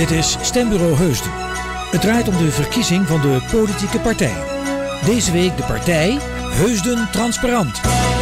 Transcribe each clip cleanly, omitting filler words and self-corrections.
Dit is Stembureau Heusden. Het draait om de verkiezing van de politieke partij. Deze week de partij Heusden Transparant.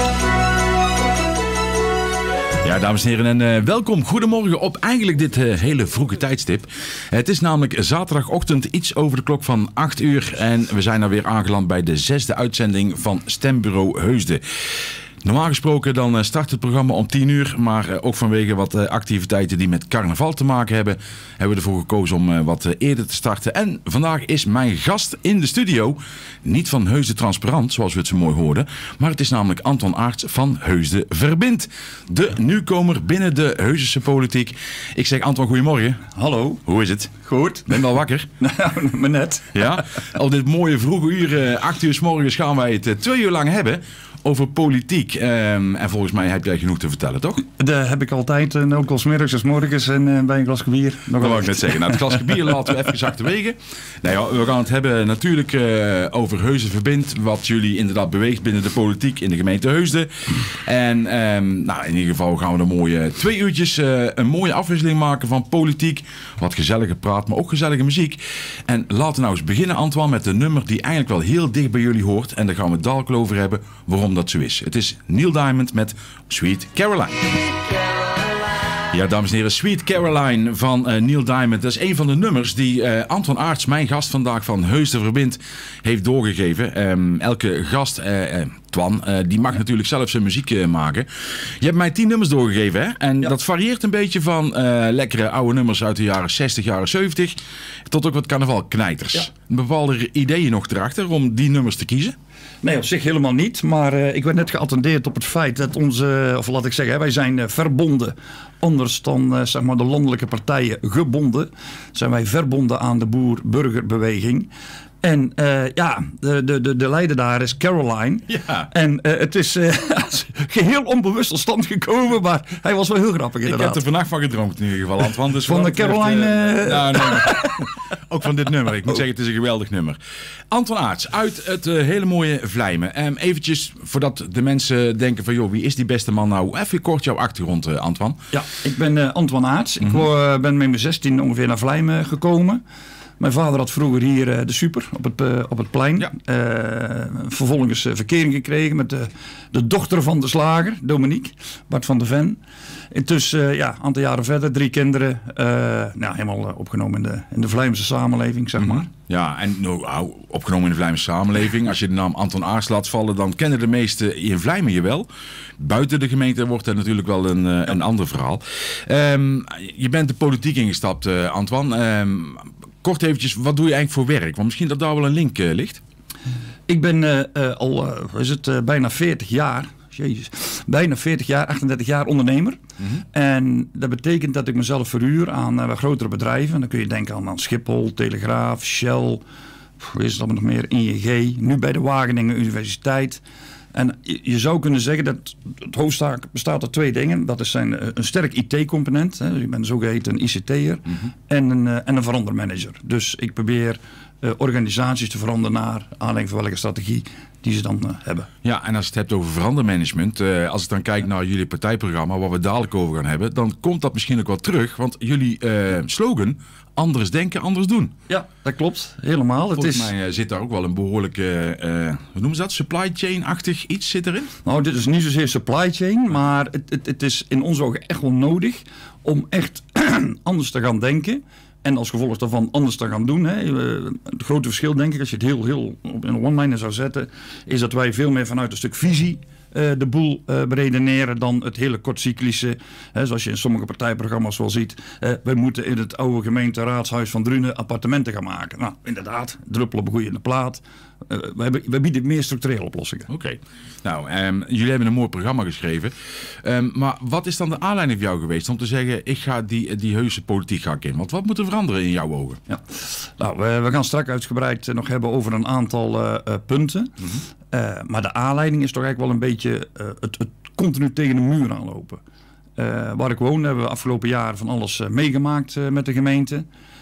Ja, dames en heren, en welkom. Goedemorgen op eigenlijk dit hele vroege tijdstip. Het is namelijk zaterdagochtend iets over de klok van 8 uur. En we zijn alweer aangeland bij de 6e uitzending van Stembureau Heusden. Normaal gesproken dan start het programma om 10 uur. Maar ook vanwege wat activiteiten die met carnaval te maken hebben, hebben we ervoor gekozen om wat eerder te starten. En vandaag is mijn gast in de studio niet van Heusden Transparant, zoals we het zo mooi hoorden. Maar het is namelijk Anton Aerts van Heusden Verbindt. De nieuwkomer binnen de Heusdense politiek. Ik zeg Anton, goedemorgen. Hallo. Hoe is het? Goed. Ben je al wakker? Nou, maar net. Ja? Op dit mooie vroege uur, 8 uur 's morgens, gaan wij het 2 uur lang hebben over politiek. En volgens mij heb jij genoeg te vertellen, toch? Dat heb ik altijd. Ook al 's middags als morgens en bij een glas bier. Dat wou ik net zeggen. Nou, het glas bier laten we even achterwege. Nou ja, we gaan het hebben natuurlijk over Heusden Verbindt. Wat jullie inderdaad beweegt binnen de politiek in de gemeente Heusden. En nou, in ieder geval gaan we een mooie 2 uurtjes een mooie afwisseling maken van politiek. Wat gezellige praat, maar ook gezellige muziek. En laten we nou eens beginnen, Antoine, met een nummer die eigenlijk wel heel dicht bij jullie hoort. En daar gaan we het dadelijk over hebben waarom dat zo is. Het is Neil Diamond met Sweet Caroline. Ja, dames en heren, Sweet Caroline van Neil Diamond. Dat is een van de nummers die Anton Aerts, mijn gast vandaag van Heusden Verbindt, heeft doorgegeven. Elke gast, Twan, die mag natuurlijk zelf zijn muziek maken. Je hebt mij 10 nummers doorgegeven, hè? En ja, dat varieert een beetje van lekkere oude nummers uit de jaren 60, jaren 70... tot ook wat carnavalknijters. Ja. Bepaalde ideeën nog erachter om die nummers te kiezen? Nee, op zich helemaal niet. Maar ik werd net geattendeerd op het feit dat onze, of laat ik zeggen, wij zijn verbonden. Anders dan zeg maar de landelijke partijen gebonden. Zijn wij verbonden aan de boer-burgerbeweging. En ja, de leider daar is Caroline. Ja. En het is geheel onbewust tot stand gekomen, maar hij was wel heel grappig inderdaad. Ik heb er vannacht van gedroomd in ieder geval, Antoine. Dus van de Caroline? Nou, nee. Ook van dit nummer. Ik moet zeggen, het is een geweldig nummer. Anton Aerts, uit het hele mooie Vlijmen. Eventjes, voordat de mensen denken van, joh, wie is die beste man nou? Even kort jouw achtergrond, Antoine. Ja, ik ben Anton Aerts. Ik ben met mijn 16 ongeveer naar Vlijmen gekomen. Mijn vader had vroeger hier de super op het plein. Ja. Vervolgens verkering gekregen met de dochter van de slager, Dominique, Bart van de Ven. Intussen, ja, een aantal jaren verder, 3 kinderen. Nou, helemaal opgenomen in de Vlijmse samenleving, zeg maar. Ja, en nou, opgenomen in de Vlijmse samenleving. Als je de naam Anton Aerts laat vallen, dan kennen de meesten in Vlijmen je wel. Buiten de gemeente wordt er natuurlijk wel een ander verhaal. Je bent de politiek ingestapt, Antoine. Kort eventjes, wat doe je eigenlijk voor werk? Want misschien dat daar wel een link ligt. Ik ben al bijna 40 jaar... Jezus, bijna 40 jaar, 38 jaar ondernemer. En dat betekent dat ik mezelf verhuur aan grotere bedrijven. Dan kun je denken aan Schiphol, Telegraaf, Shell, hoe is het nog meer, ING, nu bij de Wageningen Universiteit. En je zou kunnen zeggen dat het hoofdzaak bestaat uit 2 dingen. Dat is een sterk IT-component. Hè. Je bent zogeheten een ICT'er. En een verandermanager. Dus ik probeer organisaties te veranderen naar aanleiding van welke strategie die ze dan hebben. Ja, en als je het hebt over verandermanagement, als ik dan kijk naar jullie partijprogramma, waar we dadelijk over gaan hebben, dan komt dat misschien ook wel terug. Want jullie slogan, anders denken, anders doen. Ja, dat klopt. Helemaal. Volgens mij zit daar ook wel een behoorlijke, hoe noemen ze dat, supply chain-achtig iets zit erin? Nou, dit is niet zozeer supply chain, maar het is in onze ogen echt wel nodig om echt anders te gaan denken. En als gevolg daarvan anders te gaan doen. Hè. Het grote verschil, denk ik, als je het heel in een one-liner zou zetten, is dat wij veel meer vanuit een stuk visie de boel beredeneren dan het hele kortcyclische. Zoals je in sommige partijprogramma's wel ziet. Wij moeten in het oude gemeenteraadshuis van Drunen appartementen gaan maken. Nou, inderdaad, druppel op een goede plaat. Wij bieden meer structurele oplossingen. Oké. Nou, jullie hebben een mooi programma geschreven. Maar wat is dan de aanleiding voor jou geweest om te zeggen, ik ga die heuse politiek ga ik in? Want wat moet er veranderen in jouw ogen? Ja. Nou, we gaan straks uitgebreid nog hebben over een aantal punten. Maar de aanleiding is toch eigenlijk wel een beetje het continu tegen de muur aanlopen. Waar ik woon hebben we afgelopen jaar van alles meegemaakt met de gemeente.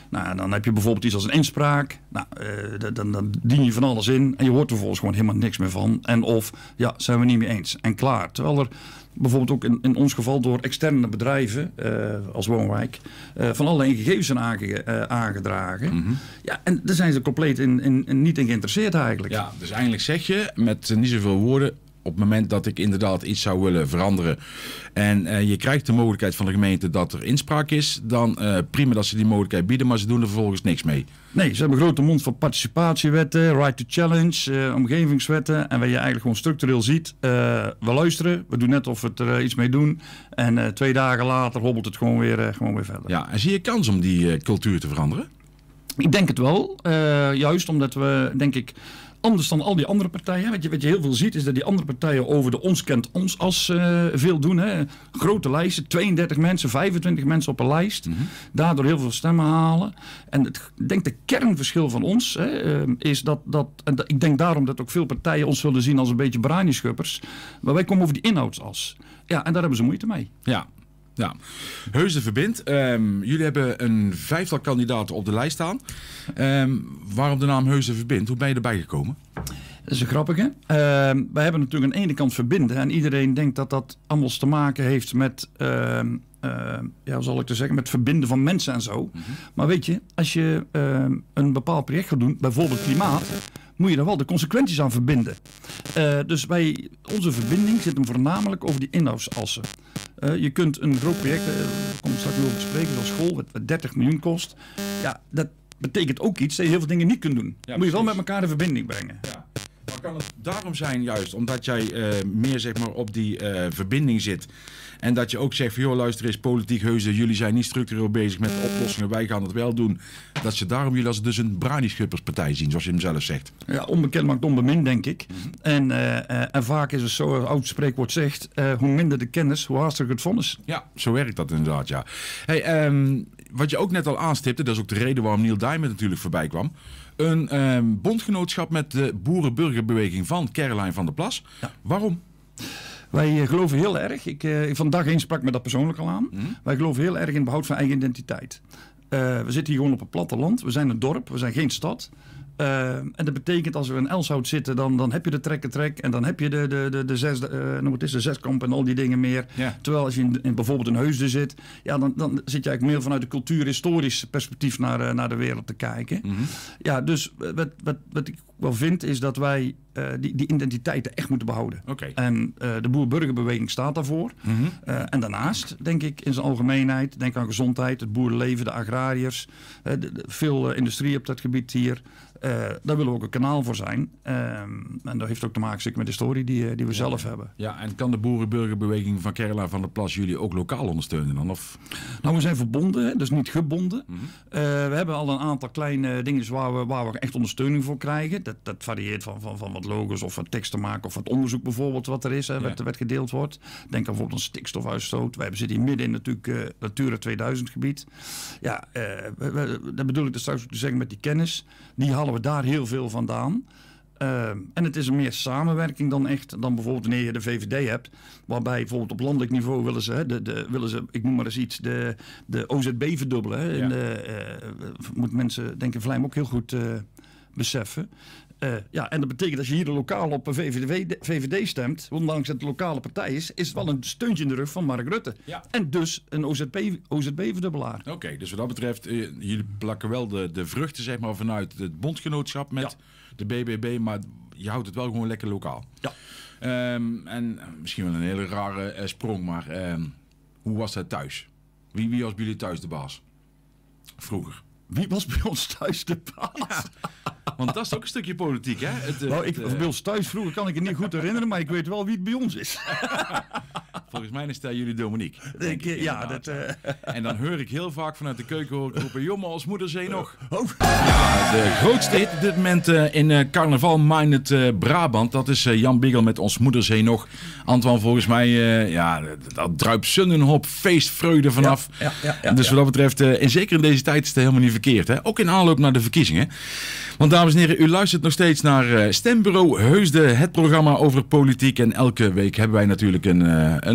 Nou, dan heb je bijvoorbeeld iets als een inspraak. Nou, dan dien je van alles in en je hoort er vervolgens gewoon helemaal niks meer van. En of, ja, zijn we niet mee eens. En klaar. Terwijl er bijvoorbeeld ook in ons geval door externe bedrijven als Woonwijk van allerlei gegevens zijn aangedragen. Mm-hmm. Ja, en daar zijn ze compleet niet in geïnteresseerd eigenlijk. Ja, dus eigenlijk zeg je met niet zoveel woorden, op het moment dat ik inderdaad iets zou willen veranderen en je krijgt de mogelijkheid van de gemeente dat er inspraak is, dan prima dat ze die mogelijkheid bieden, maar ze doen er vervolgens niks mee. Nee, ze hebben een grote mond voor participatiewetten, right to challenge, omgevingswetten. En wat je eigenlijk gewoon structureel ziet, we luisteren, we doen net of we er iets mee doen. En 2 dagen later hobbelt het gewoon weer verder. Ja, en zie je kans om die cultuur te veranderen? Ik denk het wel, juist omdat we, denk ik, anders dan al die andere partijen. Wat je heel veel ziet is dat die andere partijen over de ons kent ons als veel doen. Hè. Grote lijsten, 32 mensen, 25 mensen op een lijst. Mm-hmm. Daardoor heel veel stemmen halen. En ik denk de kernverschil van ons is dat ik denk daarom dat ook veel partijen ons zullen zien als een beetje brani-schuppers. Maar wij komen over die inhoudsas. Ja, en daar hebben ze moeite mee. Ja. Ja, Heusden verbindt. Jullie hebben een 5-tal kandidaten op de lijst staan. Waarom de naam Heusden verbindt? Hoe ben je erbij gekomen? Dat is een grappige. Wij hebben natuurlijk aan de ene kant verbinden. En iedereen denkt dat dat allemaal te maken heeft met, hoe zal ik het zeggen, met verbinden van mensen en zo. Mm-hmm. Maar weet je, als je een bepaald project gaat doen, bijvoorbeeld klimaat, moet je daar wel de consequenties aan verbinden. Dus onze verbinding zit hem voornamelijk over die inhoudsassen. Je kunt een groot project, daar kom ik straks over te spreken, zoals school, wat 30 miljoen kost. Ja, dat betekent ook iets dat je heel veel dingen niet kunt doen. Ja, moet je wel met elkaar de verbinding brengen. Ja. Maar kan het daarom zijn juist, omdat jij meer zeg maar op die verbinding zit en dat je ook zegt van joh, luister eens, politiek Heusden, jullie zijn niet structureel bezig met oplossingen, wij gaan het wel doen. Dat ze daarom jullie als dus een brani-schupperspartij zien, zoals je hem zelf zegt. Ja, onbekend maakt onbemind, denk ik. Mm-hmm. En vaak is het zo, een oud spreekwoord zegt, hoe minder de kennis, hoe haastiger het vonnis. Ja, zo werkt dat inderdaad, ja. Hey, wat je ook net al aanstipte, dat is ook de reden waarom Neil Diamond natuurlijk voorbij kwam. Een bondgenootschap met de boerenburgerbeweging van Caroline van der Plas. Ja. Waarom? Wij geloven heel erg, van dag 1 sprak me dat persoonlijk al aan. Mm-hmm. Wij geloven heel erg in het behoud van eigen identiteit. We zitten hier gewoon op het platteland. We zijn een dorp, we zijn geen stad. En dat betekent als we in Elshout zitten, dan heb je de trek en dan heb je de zeskamp en al die dingen meer. Ja. Terwijl als je in bijvoorbeeld in Heusden zit, ja, dan zit je eigenlijk meer vanuit de cultuur-historisch perspectief naar de wereld te kijken. Mm-hmm. Ja, dus wat ik wel vind is dat wij die identiteiten echt moeten behouden. Okay. En de boer-burgerbeweging staat daarvoor. Mm-hmm. En daarnaast, denk ik, in zijn algemeenheid, denk aan gezondheid, het boerenleven, de agrariërs, veel industrie op dat gebied hier. Daar willen we ook een kanaal voor zijn. En dat heeft ook te maken met de historie die we zelf hebben. Ja, en kan de boerenburgerbeweging van Caroline van der Plas jullie ook lokaal ondersteunen dan? Of? Nou, we zijn verbonden, dus niet gebonden. Mm-hmm. We hebben al een aantal kleine dingen waar we echt ondersteuning voor krijgen. Dat varieert van wat logos of wat tekst te maken of wat onderzoek bijvoorbeeld wat er is, wat gedeeld wordt. Denk aan bijvoorbeeld een stikstofuitstoot. Wij zitten hier midden in natuurlijk Natura 2000 gebied. Ja, dat bedoel ik dus straks te zeggen met die kennis. Die halen we daar heel veel vandaan. En het is een meer samenwerking dan bijvoorbeeld wanneer je de VVD hebt. Waarbij bijvoorbeeld op landelijk niveau willen ze ik noem maar eens iets, de OZB verdubbelen. Hè. Ja. Moeten mensen, denk ik, Vlijm ook heel goed beseffen. En dat betekent als je hier de lokaal op VVD stemt, ondanks dat het de lokale partij is het wel een steuntje in de rug van Mark Rutte. Ja. En dus een OZB-verdubbelaar. Oké, dus wat dat betreft, jullie plakken wel de vruchten zeg maar, vanuit het bondgenootschap met de BBB, maar je houdt het wel gewoon lekker lokaal. Ja. En misschien wel een hele rare sprong, maar hoe was dat thuis? Wie was bij jullie thuis de baas? Vroeger. Wie was bij ons thuis de baas? Ja. Want dat is ook een stukje politiek, hè? Bij ons thuis vroeger kan ik het niet goed herinneren, maar ik weet wel wie het bij ons is. Volgens mij is dat jullie Dominique. En dan hoor ik heel vaak vanuit de keuken roepen, jongen, als moederzee nog. Ja, de grootste hit op dit moment in carnaval Minded Brabant, dat is Jan Biggel met Ons moederzee nog. Antoine, volgens mij, dat druipt zonenhoop, feestvreugde vanaf. Ja, dus wat dat betreft, en zeker in deze tijd is het helemaal niet verkeerd. Hè? Ook in aanloop naar de verkiezingen. Want dames en heren, u luistert nog steeds naar Stembureau Heusden, het programma over politiek. En elke week hebben wij natuurlijk een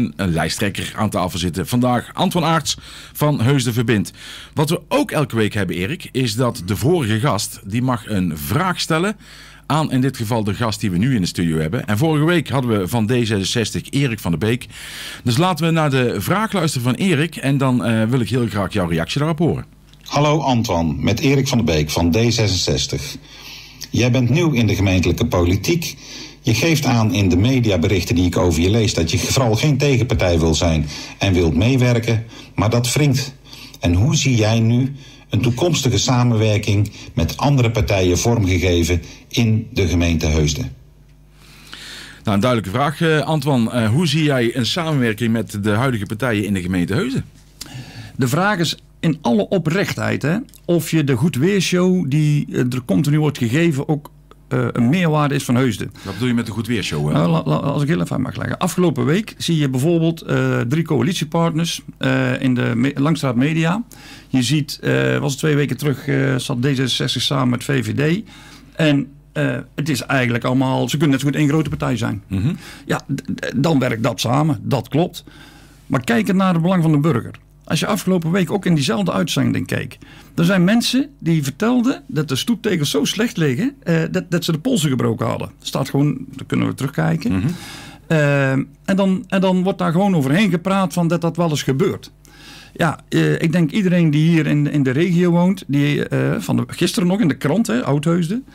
een lijsttrekker aan tafel zitten. Vandaag Anton Aerts van Heusden Verbindt. Wat we ook elke week hebben, Erik, is dat de vorige gast, die mag een vraag stellen aan in dit geval de gast die we nu in de studio hebben. En vorige week hadden we van D66 Erik van der Beek. Dus laten we naar de vraag luisteren van Erik en dan wil ik heel graag jouw reactie daarop horen. Hallo Anton, met Erik van der Beek van D66. Jij bent nieuw in de gemeentelijke politiek. Je geeft aan in de mediaberichten die ik over je lees dat je vooral geen tegenpartij wil zijn en wilt meewerken, maar dat wringt. En hoe zie jij nu een toekomstige samenwerking met andere partijen vormgegeven in de gemeente Heusden? Nou, een duidelijke vraag, Antoine. Hoe zie jij een samenwerking met de huidige partijen in de gemeente Heusden? De vraag is in alle oprechtheid, hè, of je de Goedweershow die er continu wordt gegeven ook een meerwaarde is van Heusden. Wat bedoel je met de Goedweershow? Nou, als ik heel even mag leggen. Afgelopen week zie je bijvoorbeeld 3 coalitiepartners in de Langstraat Media. Je ziet, was het 2 weken terug, zat D66 samen met VVD. En het is eigenlijk allemaal, ze kunnen net zo goed één grote partij zijn. Mm-hmm. Ja, dan werkt dat samen, dat klopt. Maar kijken naar het belang van de burger. Als je afgelopen week ook in diezelfde uitzending keek. Er zijn mensen die vertelden dat de stoeptegels zo slecht liggen dat ze de polsen gebroken hadden. Dat staat gewoon, daar kunnen we terugkijken. Mm-hmm. En dan wordt daar gewoon overheen gepraat van dat wel eens gebeurt. Ja, ik denk iedereen die hier in de regio woont, die gisteren nog in de krant, Oud-Heusden.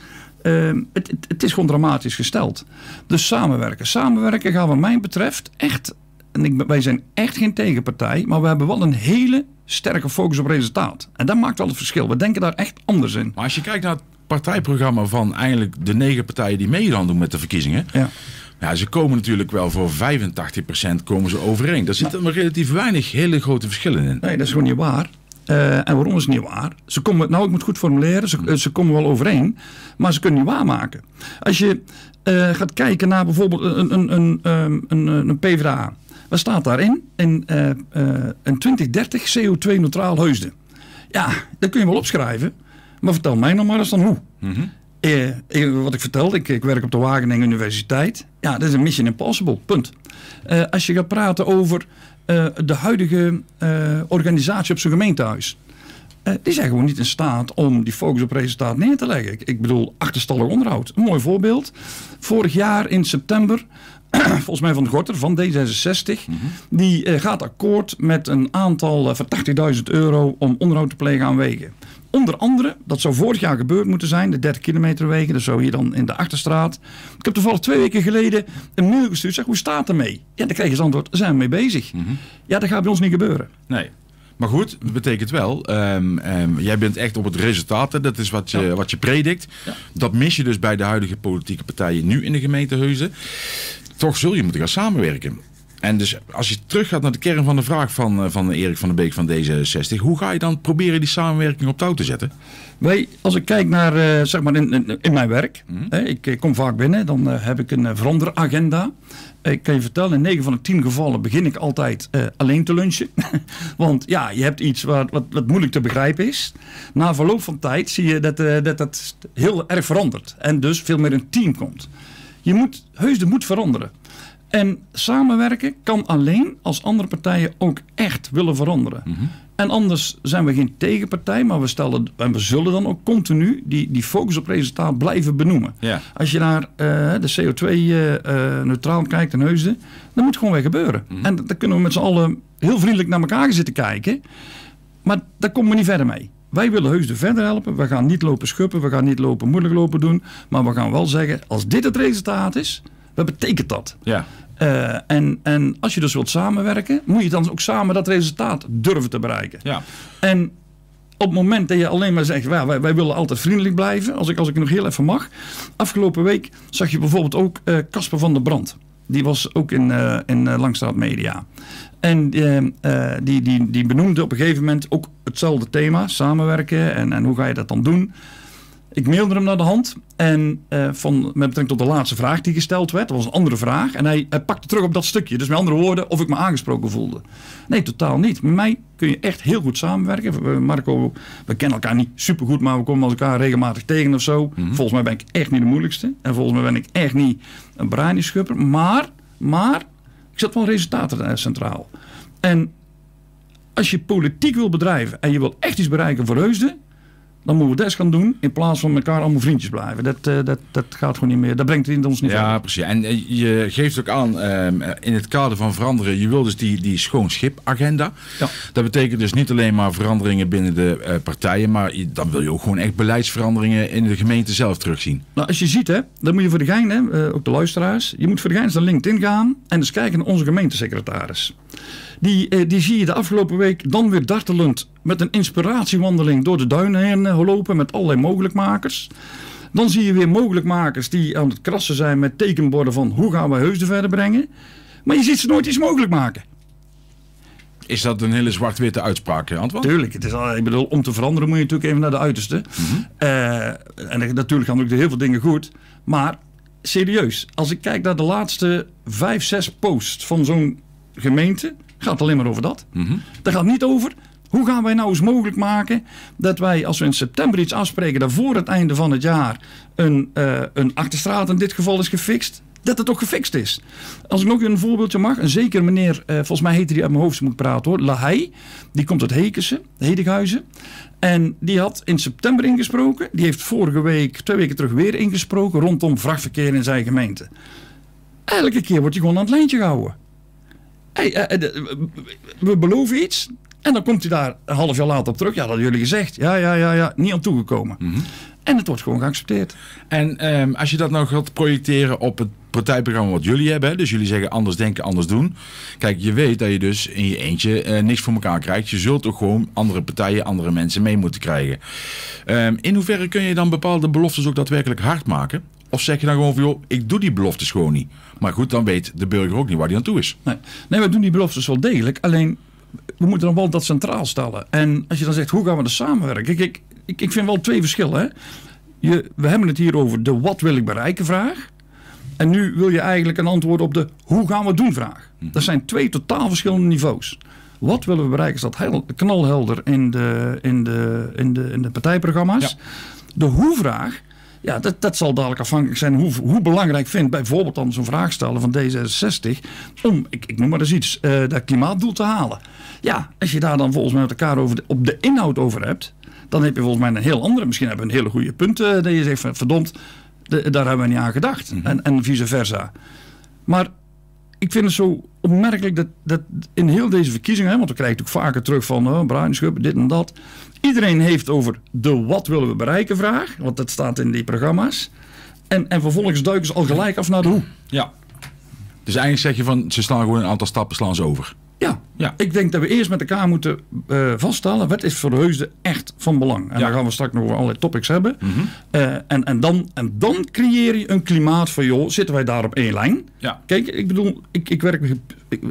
Het is gewoon dramatisch gesteld. Dus samenwerken gaan wat mij betreft echt. En wij zijn echt geen tegenpartij, maar we hebben wel een hele sterke focus op resultaat. En dat maakt wel het verschil. We denken daar echt anders in. Maar als je kijkt naar het partijprogramma van eigenlijk de 9 partijen die mee gaan doen met de verkiezingen. Ja, ze komen natuurlijk wel voor 85% komen ze overeen. Daar zitten maar relatief weinig hele grote verschillen in. Nee, dat is gewoon niet waar. En waarom is het niet waar? Ze komen, ik moet het goed formuleren, ze komen wel overeen, maar ze kunnen niet waarmaken. Als je gaat kijken naar bijvoorbeeld een PvdA. Wat staat daarin? In 2030 CO2-neutraal Heusden. Ja, dat kun je wel opschrijven. Maar vertel mij nog maar eens dan hoe. Mm-hmm. Wat ik vertelde, ik werk op de Wageningen Universiteit. Ja, dat is een mission impossible, punt. Als je gaat praten over de huidige organisatie op zijn gemeentehuis. Die zijn gewoon niet in staat om die focus op resultaat neer te leggen. Ik bedoel, achterstallig onderhoud. Een mooi voorbeeld. Vorig jaar in september, volgens mij van de Gorter, van D66... Mm-hmm. Die gaat akkoord met een aantal van €80.000 om onderhoud te plegen aan wegen. Onder andere, dat zou vorig jaar gebeurd moeten zijn, de 30 kilometer wegen. Dat zou hier dan in de Achterstraat. Ik heb toevallig 2 weken geleden een mail gestuurd. Zeg, hoe staat het ermee? Ja, dan kreeg je als antwoord, zijn we mee bezig. Mm-hmm. Ja, dat gaat bij ons niet gebeuren. Nee. Maar goed, dat betekent wel, jij bent echt op het resultaat. Hè? Dat is wat je predikt. Ja. Dat mis je dus bij de huidige politieke partijen nu in de gemeente Heusden. Toch zul je moeten gaan samenwerken. En dus als je terug gaat naar de kern van de vraag van Erik van der Beek van D66. Hoe ga je dan proberen die samenwerking op touw te zetten? Als ik kijk naar, zeg maar in mijn werk. Mm-hmm. Ik kom vaak binnen, dan heb ik een veranderagenda. Ik kan je vertellen, in 9 van de 10 gevallen begin ik altijd alleen te lunchen. Want ja, je hebt iets wat moeilijk te begrijpen is. Na verloop van tijd zie je dat heel erg verandert. En dus veel meer een team komt. Heusden moet veranderen. En samenwerken kan alleen als andere partijen ook echt willen veranderen. Mm-hmm. En anders zijn we geen tegenpartij, maar we zullen dan ook continu die focus op resultaat blijven benoemen. Yeah. Als je naar de CO2-neutraal kijkt in Heusden, dan moet het gewoon weer gebeuren. Mm-hmm. En dan kunnen we met z'n allen heel vriendelijk naar elkaar zitten kijken. Maar daar komen we niet verder mee. Wij willen Heusden verder helpen. We gaan niet lopen schuppen, we gaan niet moeilijk lopen doen. Maar we gaan wel zeggen, als dit het resultaat is, wat betekent dat? Ja. En als je dus wilt samenwerken, moet je dan ook samen dat resultaat durven te bereiken. Ja. En op het moment dat je alleen maar zegt, wij willen altijd vriendelijk blijven, als ik nog heel even mag. Afgelopen week zag je bijvoorbeeld ook Casper van der Brand. Die was ook in Langstraat Media. En die benoemde op een gegeven moment ook hetzelfde thema, samenwerken en hoe ga je dat dan doen. Ik mailde hem naar de hand en met betrekking tot de laatste vraag die gesteld werd, dat was een andere vraag. En hij pakte terug op dat stukje. Dus met andere woorden, of ik me aangesproken voelde. Nee, totaal niet. Met mij kun je echt heel goed samenwerken. Marco, we kennen elkaar niet supergoed, maar we komen elkaar regelmatig tegen of zo. Mm-hmm. Volgens mij ben ik echt niet de moeilijkste. En volgens mij ben ik echt niet een brainieschupper. Maar, ik zet wel resultaten centraal. En als je politiek wil bedrijven en je wil echt iets bereiken voor Heusden, dan moeten we dat gaan doen in plaats van elkaar allemaal vriendjes blijven. Dat gaat gewoon niet meer. Dat brengt het ons niet verder. Ja, precies. En je geeft ook aan, in het kader van veranderen, je wil dus die schoon schip agenda. Ja. Dat betekent dus niet alleen maar veranderingen binnen de partijen, maar dan wil je ook gewoon echt beleidsveranderingen in de gemeente zelf terugzien. Nou, als je ziet, hè, dan moet je voor de gein, ook de luisteraars, je moet voor de gein naar LinkedIn gaan en eens kijken naar onze gemeentesecretaris. Die zie je de afgelopen week dan weer dartelend met een inspiratiewandeling door de duinen heen lopen met allerlei mogelijkmakers. Dan zie je weer mogelijkmakers die aan het krassen zijn met tekenborden van hoe gaan we Heusden verder brengen. Maar je ziet ze nooit iets mogelijk maken. Is dat een hele zwart-witte uitspraak, Antoine? Tuurlijk, ik bedoel, om te veranderen moet je natuurlijk even naar de uiterste. En natuurlijk gaan ook heel veel dingen goed. Maar serieus, als ik kijk naar de laatste 5, 6 posts van zo'n gemeente, gaat het alleen maar over dat. Dat gaat niet over hoe gaan wij nou eens mogelijk maken dat wij, als we in september iets afspreken, dat voor het einde van het jaar een achterstraat in dit geval is gefixt, dat het ook gefixt is. Als ik nog een voorbeeldje mag, een zeker meneer, volgens mij heette die uit mijn hoofd, moet ik praten hoor, Lahey, die komt uit Hedikhuizen. En die had in september ingesproken. Die heeft vorige week, 2 weken terug weer ingesproken rondom vrachtverkeer in zijn gemeente. Elke keer wordt hij gewoon aan het lijntje gehouden. We beloven iets en dan komt hij daar een half jaar later op terug. Ja, dat hadden jullie gezegd. Ja, niet aan toegekomen. En het wordt gewoon geaccepteerd. En als je dat nou gaat projecteren op het partijprogramma wat jullie hebben, hè? Dus jullie zeggen anders denken, anders doen. Kijk, je weet dat je dus in je eentje niks voor elkaar krijgt. Je zult ook gewoon andere partijen, andere mensen mee moeten krijgen. In hoeverre kun je dan bepaalde beloftes ook daadwerkelijk hard maken? Of zeg je dan gewoon van, joh, ik doe die beloftes gewoon niet. Maar goed, dan weet de burger ook niet waar die aan toe is. Nee, we doen die beloftes wel degelijk. Alleen, we moeten dan wel dat centraal stellen. En als je dan zegt, hoe gaan we er samenwerken? Kijk, ik vind wel 2 verschillen. Hè? We hebben het hier over de wat wil ik bereiken vraag. En nu wil je eigenlijk een antwoord op de hoe gaan we het doen vraag. Dat zijn 2 totaal verschillende niveaus. Wat willen we bereiken? Is dat knalhelder in de partijprogramma's. Ja. De hoe-vraag, ja, dat zal dadelijk afhankelijk zijn hoe belangrijk vindt bijvoorbeeld dan zo'n vraag stellen van D66 om, ik noem maar eens iets, dat klimaatdoel te halen. Ja, als je daar dan volgens mij met elkaar op de inhoud over hebt, dan heb je volgens mij een heel andere, misschien hebben we een hele goede punt dat je zegt van verdomd, daar hebben we niet aan gedacht. En vice versa. Maar ik vind het zo opmerkelijk dat in heel deze verkiezingen, want we krijgen natuurlijk vaker terug van Bruinschub, dit en dat. Iedereen heeft over de wat willen we bereiken vraag, want dat staat in die programma's. En vervolgens duiken ze al gelijk af naar de hoe. Ja. Dus eigenlijk zeg je van, ze slaan gewoon een aantal stappen slaan ze over. Ja, ik denk dat we eerst met elkaar moeten vaststellen wat is voor de Heusden echt van belang. En dan gaan we straks nog over allerlei topics hebben. En dan creëer je een klimaat van, joh, zitten wij daar op 1 lijn? Ja. Kijk, ik bedoel, ik werk met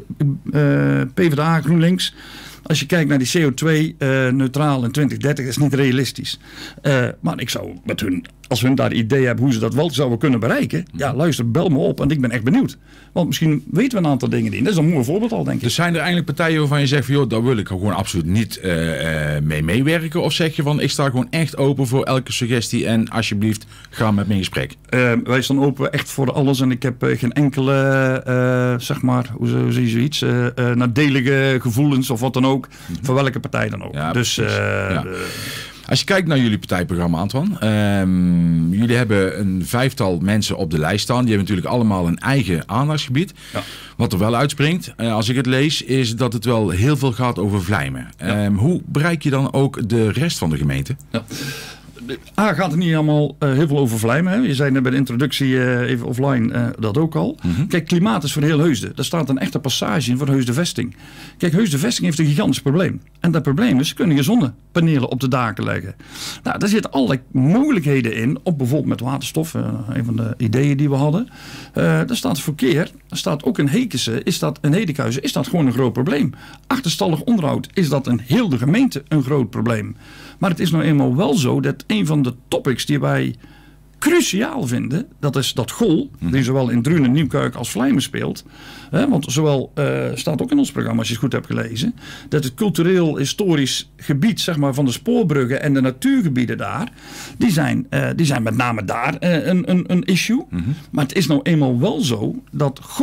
PvdA, GroenLinks. Als je kijkt naar die CO2-neutraal in 2030, is niet realistisch. Maar ik zou met hun, als hun daar idee hebben hoe ze dat wel zouden kunnen bereiken, ja, luister, bel me op, want ik ben echt benieuwd. Want misschien weten we een aantal dingen niet. Dat is een mooi voorbeeld al, denk ik. Dus zijn er eigenlijk partijen waarvan je zegt van, joh, daar wil ik gewoon absoluut niet mee meewerken? Of zeg je van, ik sta gewoon echt open voor elke suggestie en alsjeblieft, ga met me in gesprek? Wij staan open echt voor alles en ik heb geen enkele, zeg maar, hoe zie je zoiets, nadelige gevoelens of wat dan ook. Voor welke partij dan ook. Ja, dus, ja. Als je kijkt naar jullie partijprogramma, Antoine. Jullie hebben een 5-tal mensen op de lijst staan. Die hebben natuurlijk allemaal een eigen aandachtsgebied. Ja. Wat er wel uitspringt, als ik het lees, is dat het wel heel veel gaat over Vlijmen. Ja. Hoe bereik je dan ook de rest van de gemeente? Ja. Gaat het niet allemaal heel veel over Vlijmen. Hè? Je zei net bij de introductie even offline dat ook al. Kijk, klimaat is voor heel Heusden. Daar staat een echte passage in voor Heusden Vesting. Kijk, Heusden Vesting heeft een gigantisch probleem. En dat probleem is, ze kunnen je zonnepanelen op de daken leggen. Nou, daar zitten allerlei mogelijkheden in. Op bijvoorbeeld met waterstof. Een van de ideeën die we hadden. Daar staat verkeer. Er staat ook in Hedikhuizen is dat gewoon een groot probleem. Achterstallig onderhoud is dat in heel de gemeente een groot probleem. Maar het is nou eenmaal wel zo dat een van de topics die wij cruciaal vinden, dat is dat GOL, die zowel in Drunen, Nieuwkuik als Vlijmen speelt. Want zowel, staat ook in ons programma, als je het goed hebt gelezen, dat het cultureel historisch gebied, zeg maar, van de spoorbruggen en de natuurgebieden daar, die zijn met name daar een issue. Maar het is nou eenmaal wel zo dat GOL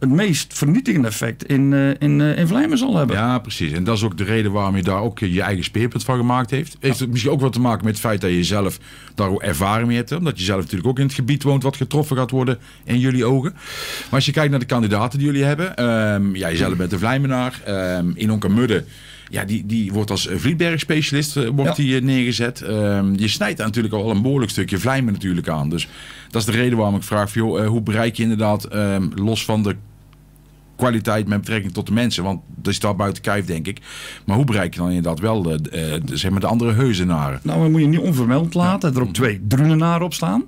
het meest vernietigende effect in Vlijmen zal hebben. Ja, precies. En dat is ook de reden waarom je daar ook je eigen speerpunt van gemaakt heeft. Heeft het misschien ook wat te maken met het feit dat je zelf daar ook ervaring mee hebt. Omdat je zelf natuurlijk ook in het gebied woont wat getroffen gaat worden in jullie ogen. Maar als je kijkt naar de kandidaten die jullie hebben. Jezelf bent een Vlijmenaar. Inonke Mudde. Ja, die wordt als Vlietberg-specialist neergezet. Je snijdt daar natuurlijk al een behoorlijk stukje Vlijmen natuurlijk aan. Dus dat is de reden waarom ik vraag, hoe bereik je inderdaad, los van de kwaliteit met betrekking tot de mensen, want dat staat buiten kijf, denk ik. Maar hoe bereik je dan inderdaad wel de andere Heuzenaren? Nou, we moeten je niet onvermeld laten. Er ook 2 Drunenaren op staan.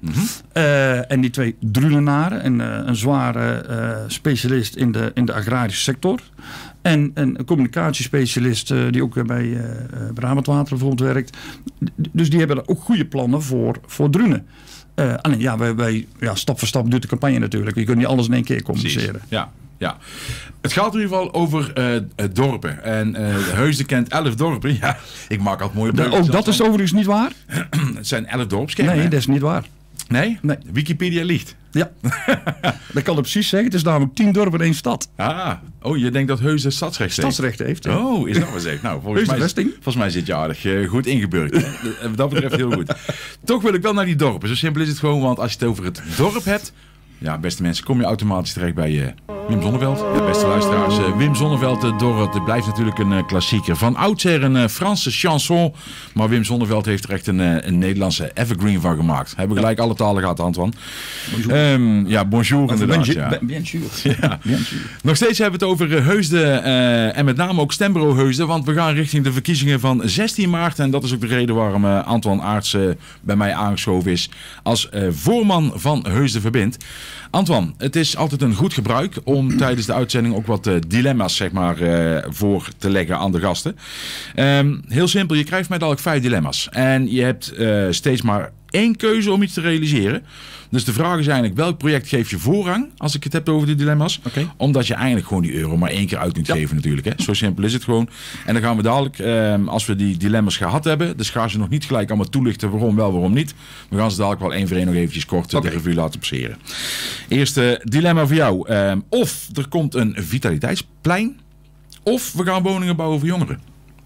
En die 2 Drunenaren, een zware specialist in de agrarische sector. En een communicatiespecialist die ook bij Brabantwater bijvoorbeeld werkt. Dus die hebben ook goede plannen voor Drunen. Alleen wij stap voor stap doet de campagne natuurlijk. Je kunt niet alles in één keer communiceren. Precies. Ja. Het gaat in ieder geval over dorpen. En Heusden kent 11 dorpen. Ja, ik maak altijd mooie breukjes. Ook dat is overigens niet waar. Het zijn 11 dorpskernen. Nee, dat is niet waar. Nee? Wikipedia liegt. Ja, dat kan ik precies zeggen. Het is namelijk 10 dorpen in 1 stad. Je denkt dat Heusden stadsrecht heeft? He? Oh, is dat wat zeg? Nou, volgens mij zit je aardig goed ingeburgerd. Wat dat betreft heel goed. Toch wil ik wel naar die dorpen. Zo simpel is het gewoon, want als je het over het dorp hebt, ja, beste mensen, kom je automatisch terecht bij Wim Zonneveld. Ja, beste luisteraars, Wim Zonneveld, het blijft natuurlijk een klassieker. Van oudsher een Franse chanson, maar Wim Zonneveld heeft er echt een Nederlandse evergreen van gemaakt. Hebben gelijk alle talen gehad, Antoine. Bonjour. Bonjour inderdaad. Bien sûr. Ja. Nog steeds hebben we het over Heusden en met name ook Stembureau Heusden, want we gaan richting de verkiezingen van 16 maart. En dat is ook de reden waarom Antoine Aerts bij mij aangeschoven is als voorman van Heusden Verbindt. Antoine, het is altijd een goed gebruik om tijdens de uitzending ook wat dilemma's voor te leggen aan de gasten. Heel simpel, je krijgt mij dadelijk 5 dilemma's. En je hebt steeds maar 1 keuze om iets te realiseren. Dus de vraag is eigenlijk, welk project geef je voorrang als ik het heb over de dilemma's? Okay. Omdat je eigenlijk gewoon die euro maar 1 keer uit kunt geven natuurlijk. Hè? Zo simpel is het gewoon. En dan gaan we dadelijk, als we die dilemma's gehad hebben, dus gaan ze nog niet gelijk allemaal toelichten waarom wel, waarom niet. We gaan ze dadelijk wel 1 voor 1 nog eventjes kort de revue laten passeren. Eerste dilemma voor jou. Of er komt een vitaliteitsplein, of we gaan woningen bouwen voor jongeren.